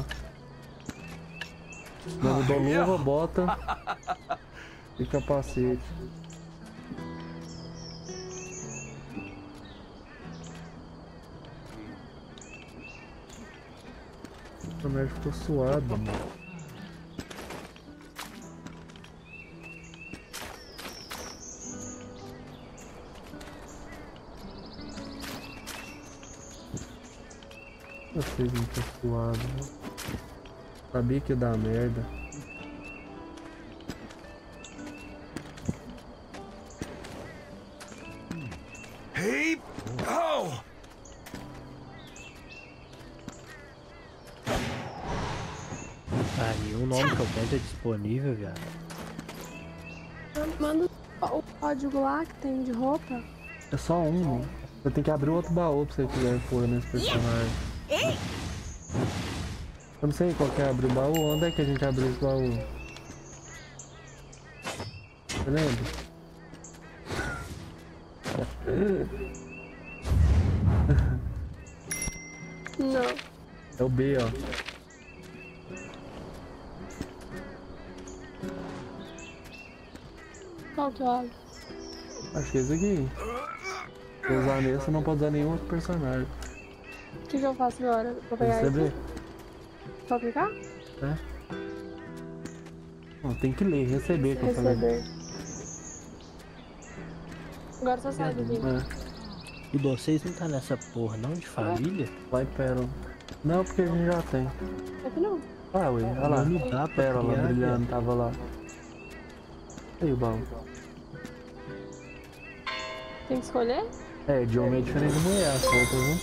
Não mudou luva, bota e capacete. O médico ficou suado, mano. Vocês não estão suados, né? Sabia que ia dar merda. Hey! Oh! Ah, nenhum nome que eu tenho é disponível, viado. Manda o código lá que tem de roupa. É só um. Você tem que abrir outro baú pra você quiser pôr nesse personagem. Eu não sei qual que é abrir o baú. Onde é que a gente abriu esse baú? Você lembra? Não. É o B, ó. Qual que eu abro? Acho que é esse aqui. Se usar nesse, não pode usar nenhum outro personagem. O que, que eu faço agora? Vou pegar Receber? esse? Só clicar? É. Não, tem que ler, receber pra fazer. Receber. Agora só sai do vídeo. É. E vocês não tá nessa porra não de família? Vai, pérola. Não, porque a gente já tem. Aqui não. Ah, ué, olha lá. Não dá pra Pérola criar, brilhando, velho. tava lá. Aí o baú. Tem que escolher? É, de homem é diferente de mulher, as roupas, né?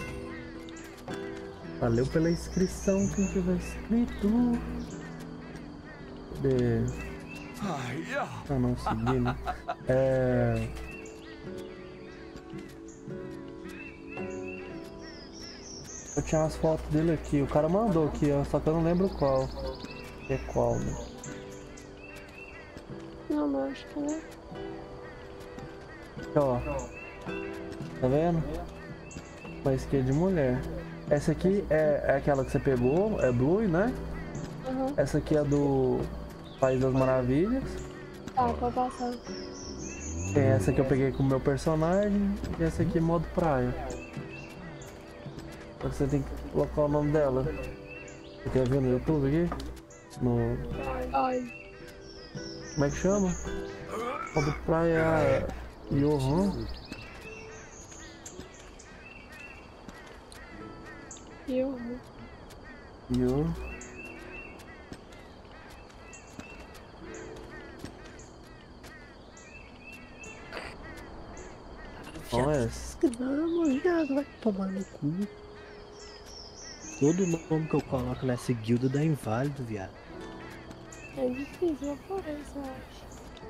Valeu pela inscrição, quem tiver inscrito. Cadê? Ah, não, segui, né? É... Eu tinha umas fotos dele aqui, o cara mandou aqui, ó, só que eu não lembro qual. É qual, né? Não, mas acho que não. Aqui, ó. Tá vendo? Mas que é de mulher. Essa aqui é, é aquela que você pegou, é Blue, né? Uhum. Essa aqui é do País das Maravilhas. Tá, pode passar. Tem essa que eu peguei com o meu personagem e essa aqui modo praia. Só que você tem que colocar o nome dela. Você quer ver no YouTube aqui? No... Ai. Como é que chama? Modo praia Johan. Eu. Yo. Olha. Não, viado, vai tomar no cu. Todo nome que eu coloco nessa guilda dá inválido, viado. É difícil, eu por isso, eu acho.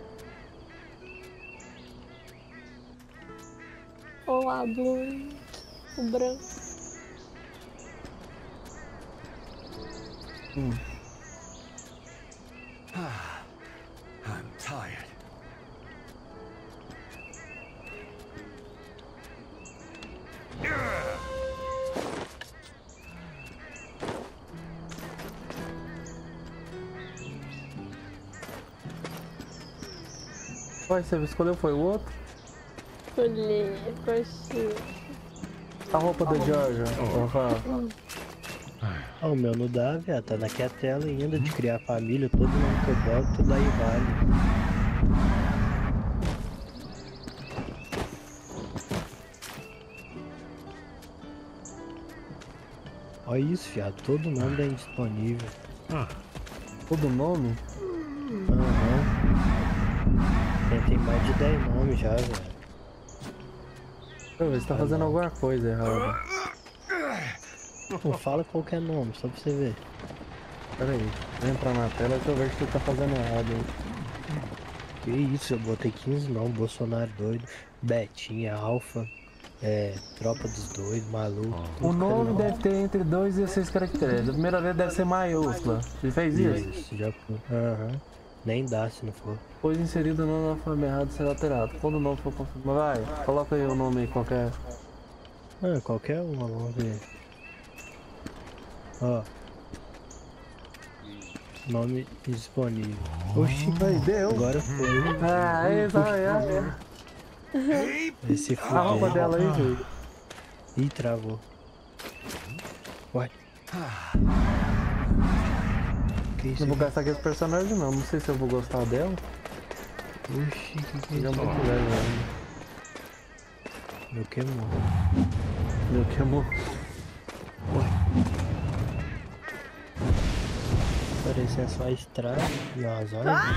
Olá, Blue. O branco. Hum. I'm tired. Vai, você escolheu foi o outro? Escolhi, coxinha. A roupa da Georgia. Oh. Ah, o meu não dá, viado. Tá naquela tela ainda de criar família. Todo mundo que eu boto, tudo aí vale. Olha isso, viado. Todo nome é indisponível. Todo nome? Aham. Tem, tem mais de dez nomes já, velho. Deixa eu ver, você tá fazendo alguma coisa errada. Não fala qualquer nome, só pra você ver. Pera aí, vou entrar na tela que eu vejo que você tá fazendo errado aí. Que isso, eu botei quinze nomes, Bolsonaro doido, Betinha, Alfa, é, Tropa dos Doidos, Maluco. O nome deve ter entre dois e seis caracteres. A primeira vez deve ser maiúscula. Você fez isso? Isso, já foi. Aham. Nem dá se não for. Pois inserido o nome na forma errada será alterado. Quando o nome for confirmado, vai, coloca aí o nome aí qualquer. Ah, qualquer uma, vamos ver. Ó. Nome disponível. Oxi, aí deu. Agora foi. Ah, é, é. Esse foi. A roupa dela aí, velho. Ih, travou. Uai. Que isso? Não vou gastar com esse personagem não, não sei se eu vou gostar dela. Oxi, que que é Já isso? muito velho, velho. Meu queimou. Meu queimou. Parecia só estrada e umas árvores.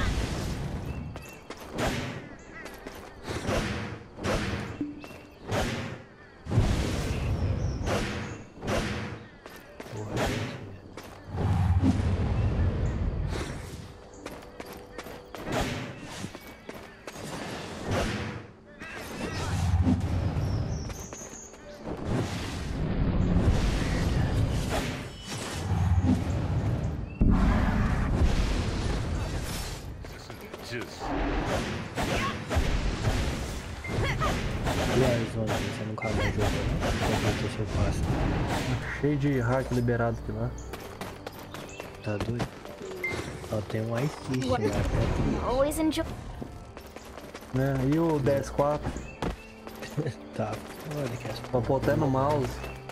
Você nunca mais jogou, não? Qual que é o seu passe? Cheio de hack liberado aqui lá. Tá doido? Só tem um iFish lá. Always enjoy. Né? E o D S quatro? Tá, olha que é. Vou pôr até no mouse.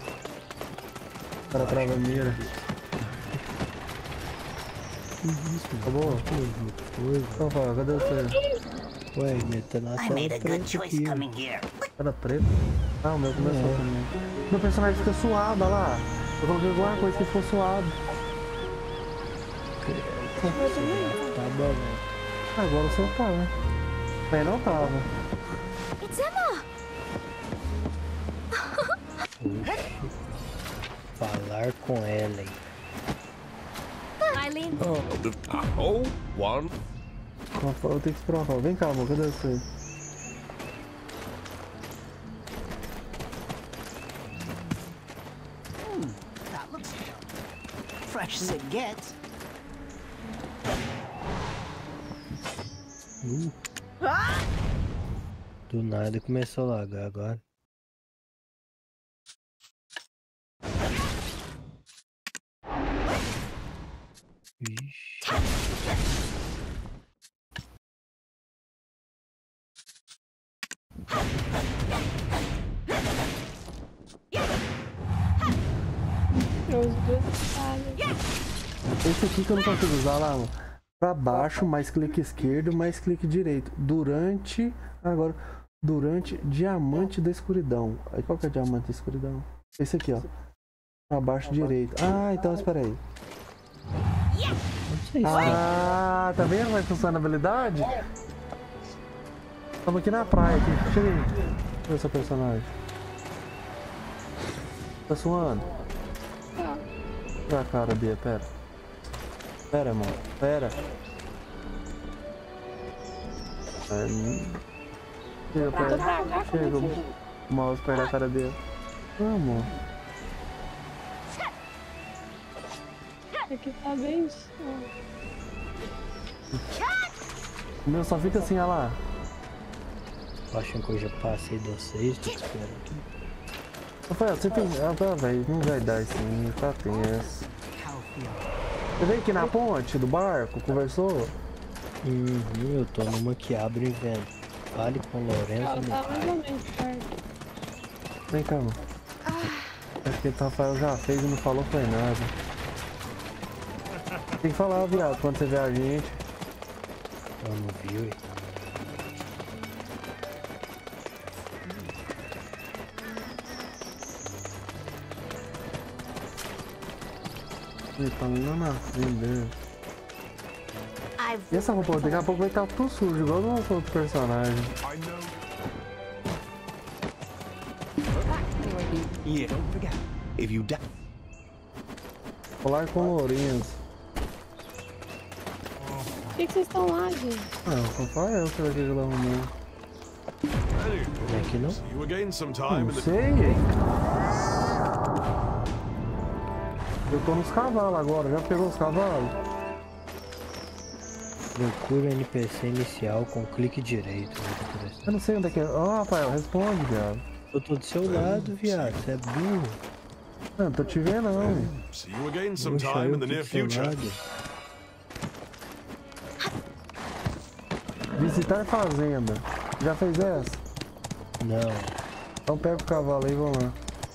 Para trava a mira. Que isso, acabou? Então, fala, cadê você? Ué, meta na tela preta aqui. Tela preta? Ah, o meu começou É. também. Meu personagem fica suado, olha lá. Eu coloquei alguma coisa que ficou suado. Tá bom, né? Agora o seu tá, né? Mas não tava. It's Emma! Falar com Ellen. Eileen. Oh, oh, one. Eu tenho que esperar uma fala. Vem cá, amor, cadê você? Hmm, that looks fresh as it gets. Uh. Do nada começou a lagar agora. Vixe. Esse aqui que eu não consigo usar lá, ó. Pra baixo, mais clique esquerdo, mais clique direito. Durante. Agora. Durante diamante da escuridão. Aí qual que é diamante da escuridão? Esse aqui, ó. Pra baixo direito. Ah, então espera aí. Ah, tá vendo como é que funciona a habilidade? Estamos aqui na praia aqui. Chega aí. Deixa eu ver seu personagem. Tá suando? Tá. Pra cara, Bia, pera. Pera, amor. Pera. Chega, pera. Chega. O mouse perto da cara dele. Ah, amor. Aqui tá bem. O meu só fica assim, olha lá. Acham que eu já passei de vocês, tô esperando aqui. Rafael, você tem. Ah, tá, velho, não vai dar isso aí, tá tenso. Você veio aqui na ponte do barco, conversou? Uhum, eu tô numa que abre e vendo. Fale com o Lourenço. Ela tá mais ou menos perto. Vem cá, mano. Acho que o Rafael já fez e não falou foi nada. Tem que falar, viado, quando você vê a gente. Eu não vi, ué. Ele tá lá na frente dele. E essa roupa daqui a pouco vai estar tudo sujo, igual do nosso outro personagem. Yeah, don't forget. If you die. Colar com Lourenço. Por que que vocês estão lá, gente? Ah, o Rafael que vai ter que lá arrumar. Como é que não? See you again sometime. Não sei. Eu tô nos cavalos agora, já pegou os cavalos? Procura o N P C inicial com clique direito. Eu não sei onde é que é. Ó, oh, Rafael, responde, viado. Eu tô do seu lado, viado. Você é burro. Não, tô te vendo, não. See you again Puxa, sometime eu in the tô near do seu future. lado. Visitar fazenda. Já fez essa? Não. Então pega o cavalo aí e vamos lá.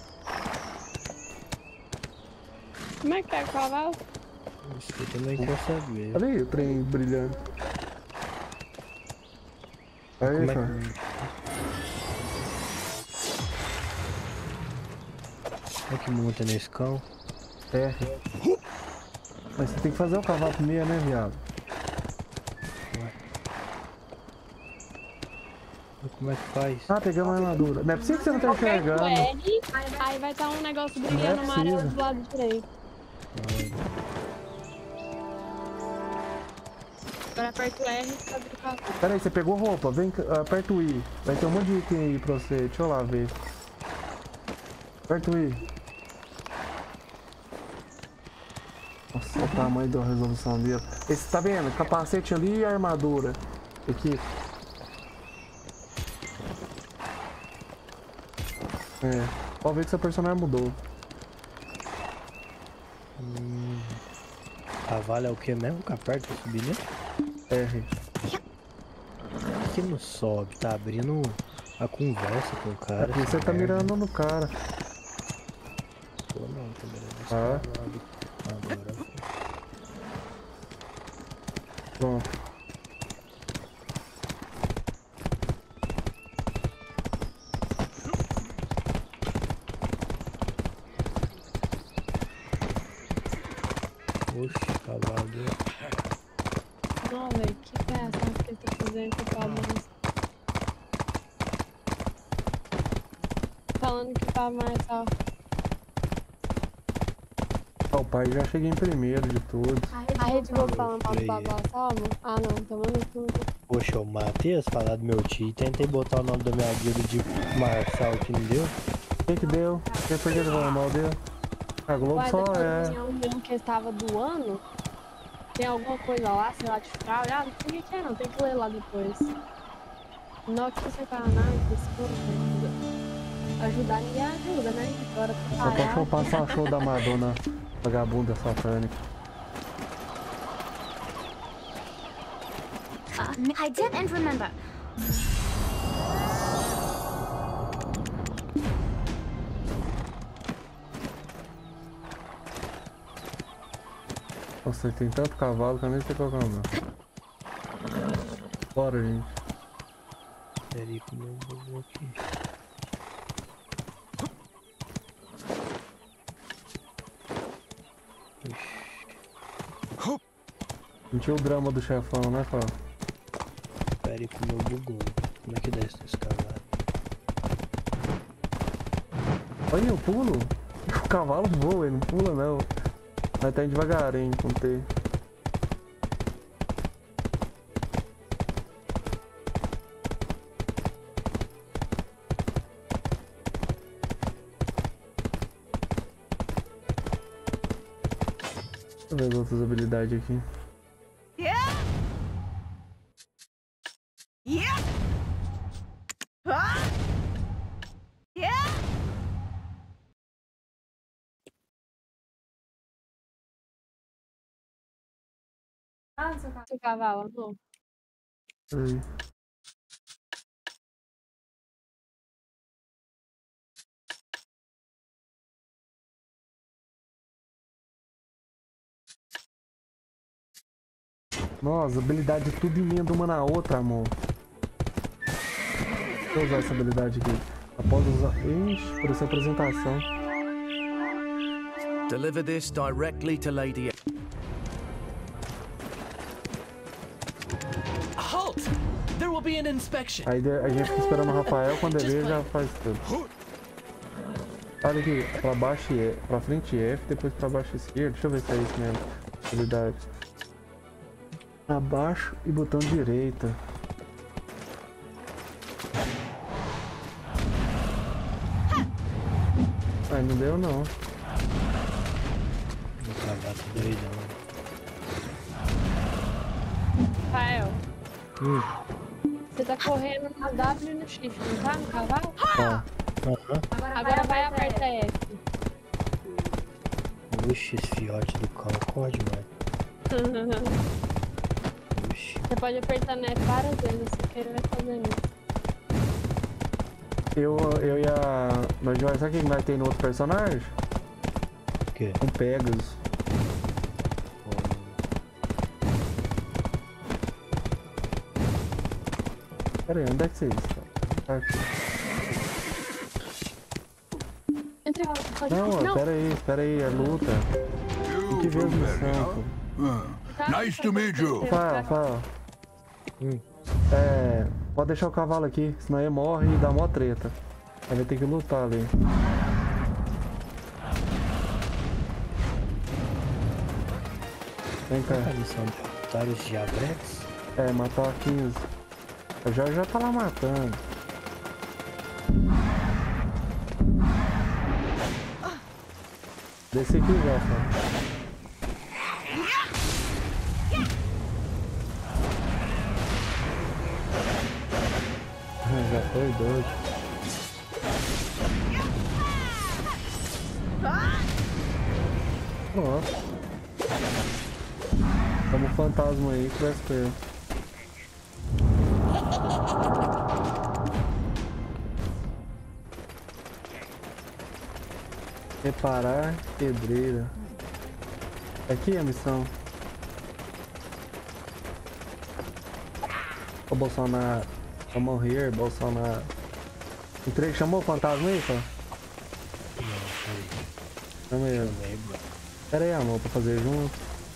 Como é que é o cavalo? Isso eu também quero saber. Olha aí o trem brilhando. Aí, Como é cara. que... Olha que monta nesse cão. É. Mas você tem que fazer o cavalo primeiro, né, viado? Como é que faz? Ah, pegamos a armadura. Não é possível que você não tá enxergando. R, aí vai estar um negócio brilhando amarelo do lado direito. Agora aperta o R pra abrir o cavalo. Pera aí, você pegou roupa? Vem, aperta o I. Vai ter um monte de item aí pra você. Deixa eu lá ver. Aperta o I. Nossa, o tamanho da resolução dele. Esse, tá vendo? Capacete ali e a armadura. Aqui. É. Pode ver que seu personagem mudou. Hum. Cavalo é o que mesmo? Que aperta pra subir, né? R. Por que não sobe? Tá abrindo a conversa com o cara. Aqui você tá merda. mirando no cara. Pô, não, tô mirando esse Ah. cavalo. Agora. Pronto. Oxe, cavalo dele. Não, velho, que peça que ele tá fazendo com o cavalo. Falando que tá mais ó. Ah, o pai já cheguei em primeiro de todos. A Rede Globo falando mal do Babá Salmo? Ah não, tomando tudo. Poxa, eu matei as palavras do meu tio e tentei botar o nome da minha guilda de Marçal que não deu. O que que deu? Você foi que ele falou mal dele? A Globo Ué, só depois é... tinha um mesmo que estava doando. Tem alguma coisa lá, sei lá, de fraude. Ah, não sei o que é não, tem que ler lá depois. Notícia Paraná, desculpa. Ajudar ninguém ajuda, né? Agora Só pra passar show da Madonna vagabunda satânica. Uh, I didn't remember. Nossa, tem tanto cavalo que eu nem sei qual é o meu. Bora, gente. Peraí, como eu vou aqui. Sentiu o drama do chefão, né, Fábio? Peraí, como eu bugou. Como é que desce desse cavalo? Olha, eu pulo. O cavalo voa, ele não pula não. Mas tá indo devagarinho com T. Deixa eu ver as outras habilidades aqui. Yeah. Yeah. Ah. Yeah. Ah, seu cavalo, seu cavalo não. Aí. Nossa, habilidade tudo emenda uma na outra, amor. Vou usar essa habilidade aqui. Após usar... Ixi, por essa apresentação. Deliver this directly to Lady... Halt! There will be an inspection. Aí a gente fica esperando o Rafael, quando ele vê, já faz tudo. Olha aqui, pra baixo e pra frente F, depois pra baixo esquerdo. Deixa eu ver se é isso mesmo. Habilidade. Pra baixo e botão direita. Ai, não deu não. O cavalo tá doidão. Rafael, Hum. você tá correndo no W e no shift, não tá? No cavalo? Tá. Aham. Agora vai apertar F. Oxi, esse fiote do cão corre demais. Você pode apertar F várias vezes, se querer vai fazendo isso. Eu, eu e a... Nós já... Sabe o que nós tem no outro personagem? O quê? Um Pegasus. Pera aí, onde é que você está? Aqui. Entre Não, ó, pera aí, pera aí, é luta. Tem que ver as missões, pô. Nice to meet you. Fala, fala. Hum. É. Pode deixar o cavalo aqui, senão ele morre e dá mó treta. Aí vai ter que lutar ali. Vem cá. A missão de otários de Abrex? É, matou a quinze. A Jorge já tá lá matando. Desce aqui já, só. Já foi doido. Pronto. Tamo um fantasma aí que vai ser. Reparar pedreira. Aqui é a missão. Ô Bolsonaro. Pra morrer, Bolsonaro. Entrei, chamou o fantasma aí, pô? Chama ele. Pera aí, amor, pra fazer junto.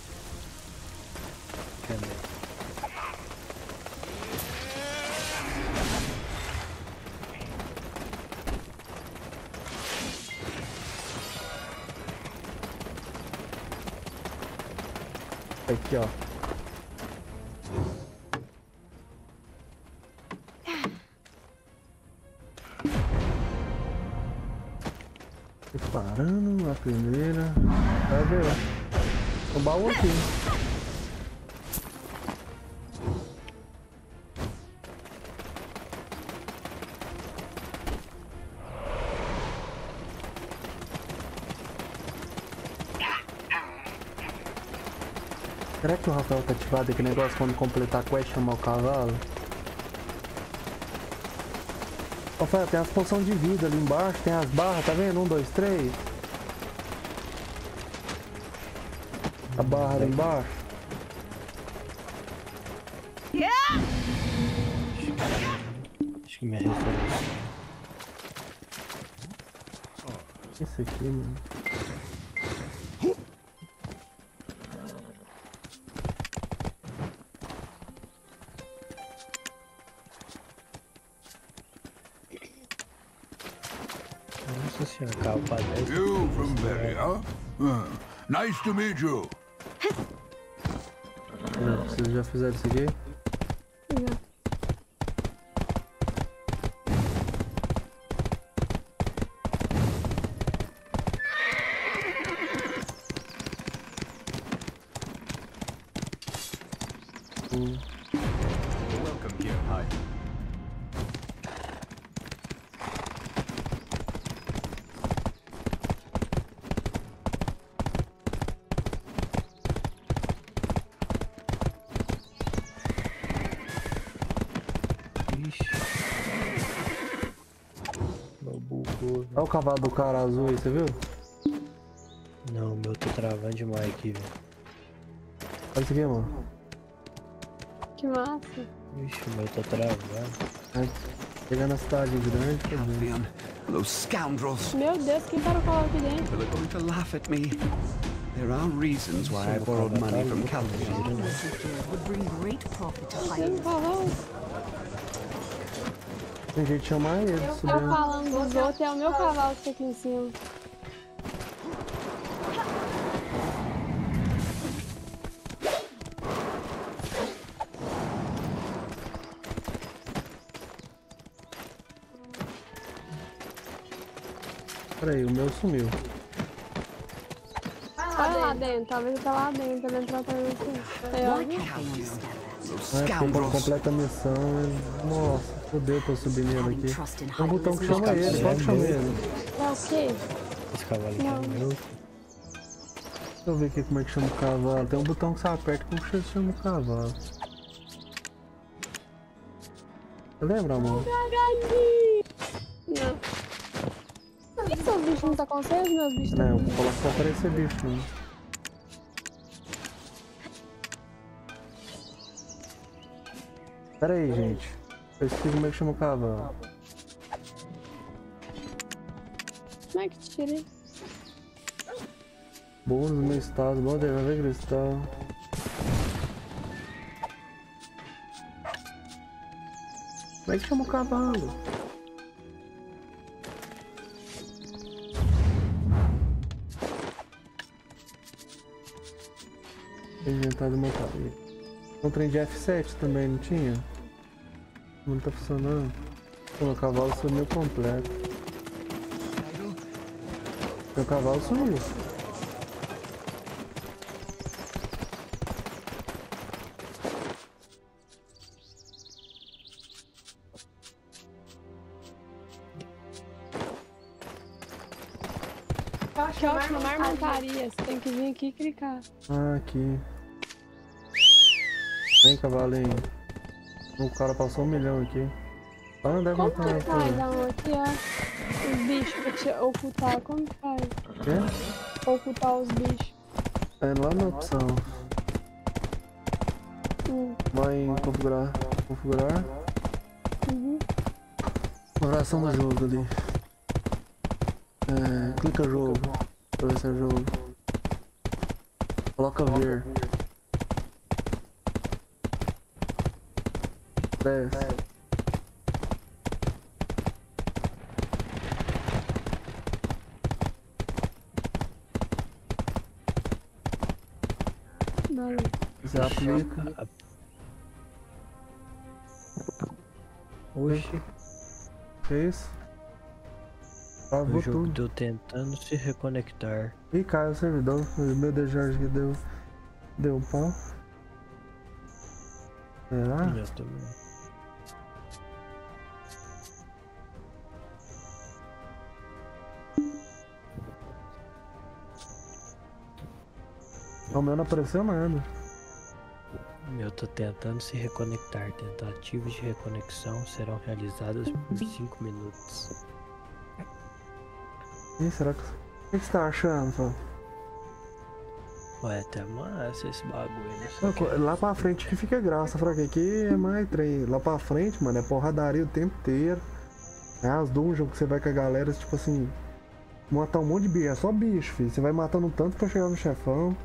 Aqui, ó. Preparando a primeira. Vai ver lá. O baú aqui. Será que o Rafael tá ativado aquele negócio quando completar a quest chamar o cavalo? Rafael, tem as poções de vida ali embaixo, tem as barras, tá vendo? Um, dois, três. A barra ali embaixo. Acho que me referência. Esse aqui, mano. You from Berry, huh? Uh, nice to meet you. Não, vocês já fizeram isso aqui? Já. Hum. Welcome here, hi. Olha o cavalo do cara azul aí, você viu? Não, o meu tá travando demais aqui, velho. Olha isso aqui, mano. Que massa. Ixi, o meu tá travando. Aí, chegar na cidade grande, Calvian, those scoundrels. Meu Deus, quem parou o cavalo aqui dentro? They're going to laugh at me. There are reasons why I borrowed money from Calvian. Would bring great profit to Tem um cavalo. Tem jeito de chamar ele. Eu tava falando dos outros, é o meu cavalo que tá aqui em cima. Peraí, o meu sumiu. Olha lá dentro, talvez ele tá lá dentro, ele entrou pra mim aqui. É, porque completa a missão, ele... Nossa, fodeu pra eu subir nele aqui. Tem um botão que chama ele, pode chamar ele. É o quê? Esse cavalo aqui é meu. Deixa eu ver aqui como é que chama o cavalo. Tem um botão que você aperta, como que você chama o cavalo? Você lembra, amor? Não. Por que seus bichos não tá com você? Os meus bichos Não, estão eu vou colocar pra aparecer bicho, não. Pera aí, gente. Eu esqueci como é que chama o cavalo. Como é que tira isso? Bônus no meu estado, bom derramer cristal. Como é que chama o cavalo? Inventário montaria. Um trem de F sete também, não tinha? Não tá funcionando. O cavalo sumiu completo. Meu cavalo sumiu. Que ótima marmontaria. Você tem que vir aqui e clicar. Ah, aqui. Vem, cavalinho. O cara passou um milhão aqui. Ah, não deve Como matar que faz, amor? Aqui, ó. Os bichos pra te ocultar. Como que faz? Quê? Ocultar os bichos. É lá na opção. Hum. Vai em configurar. Configurar. Uhum. Configuração do jogo ali. É, clica jogo. Pra ver se é jogo. Coloca ver. Desce. Você aplica. Oxi. Que isso? O Travou jogo tudo. deu tentando se reconectar. Ih, caiu o servidor. Meu Deus, Jorge, que deu. Deu um pau. Será? Eu também. O meu não apareceu nada. Eu tô tentando se reconectar. Tentativas de reconexão serão realizadas por cinco minutos. Ih, será que... O que você tá achando, Fábio? Ué, até massa esse bagulho, né? Não, lá pra frente que fica graça, fraca. Aqui é mais trem. Lá pra frente, mano, é porradaria o tempo inteiro. É as dungeons que você vai com a galera, tipo assim... Matar um monte de bicho. É só bicho, filho. Você vai matando tanto pra chegar no chefão.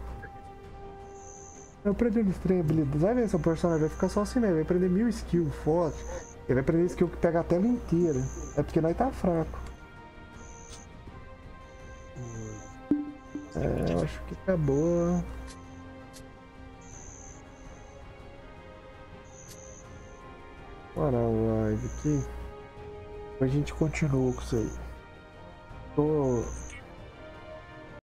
Eu aprendi os trem habilidades. Vai ver, seu personagem vai ficar só assim, né? Vai aprender mil skills fortes. Ele vai aprender skill que pega a tela inteira. É porque nós tá fraco. É, eu acho que acabou. Bora a live aqui. A gente continua com isso aí. Tô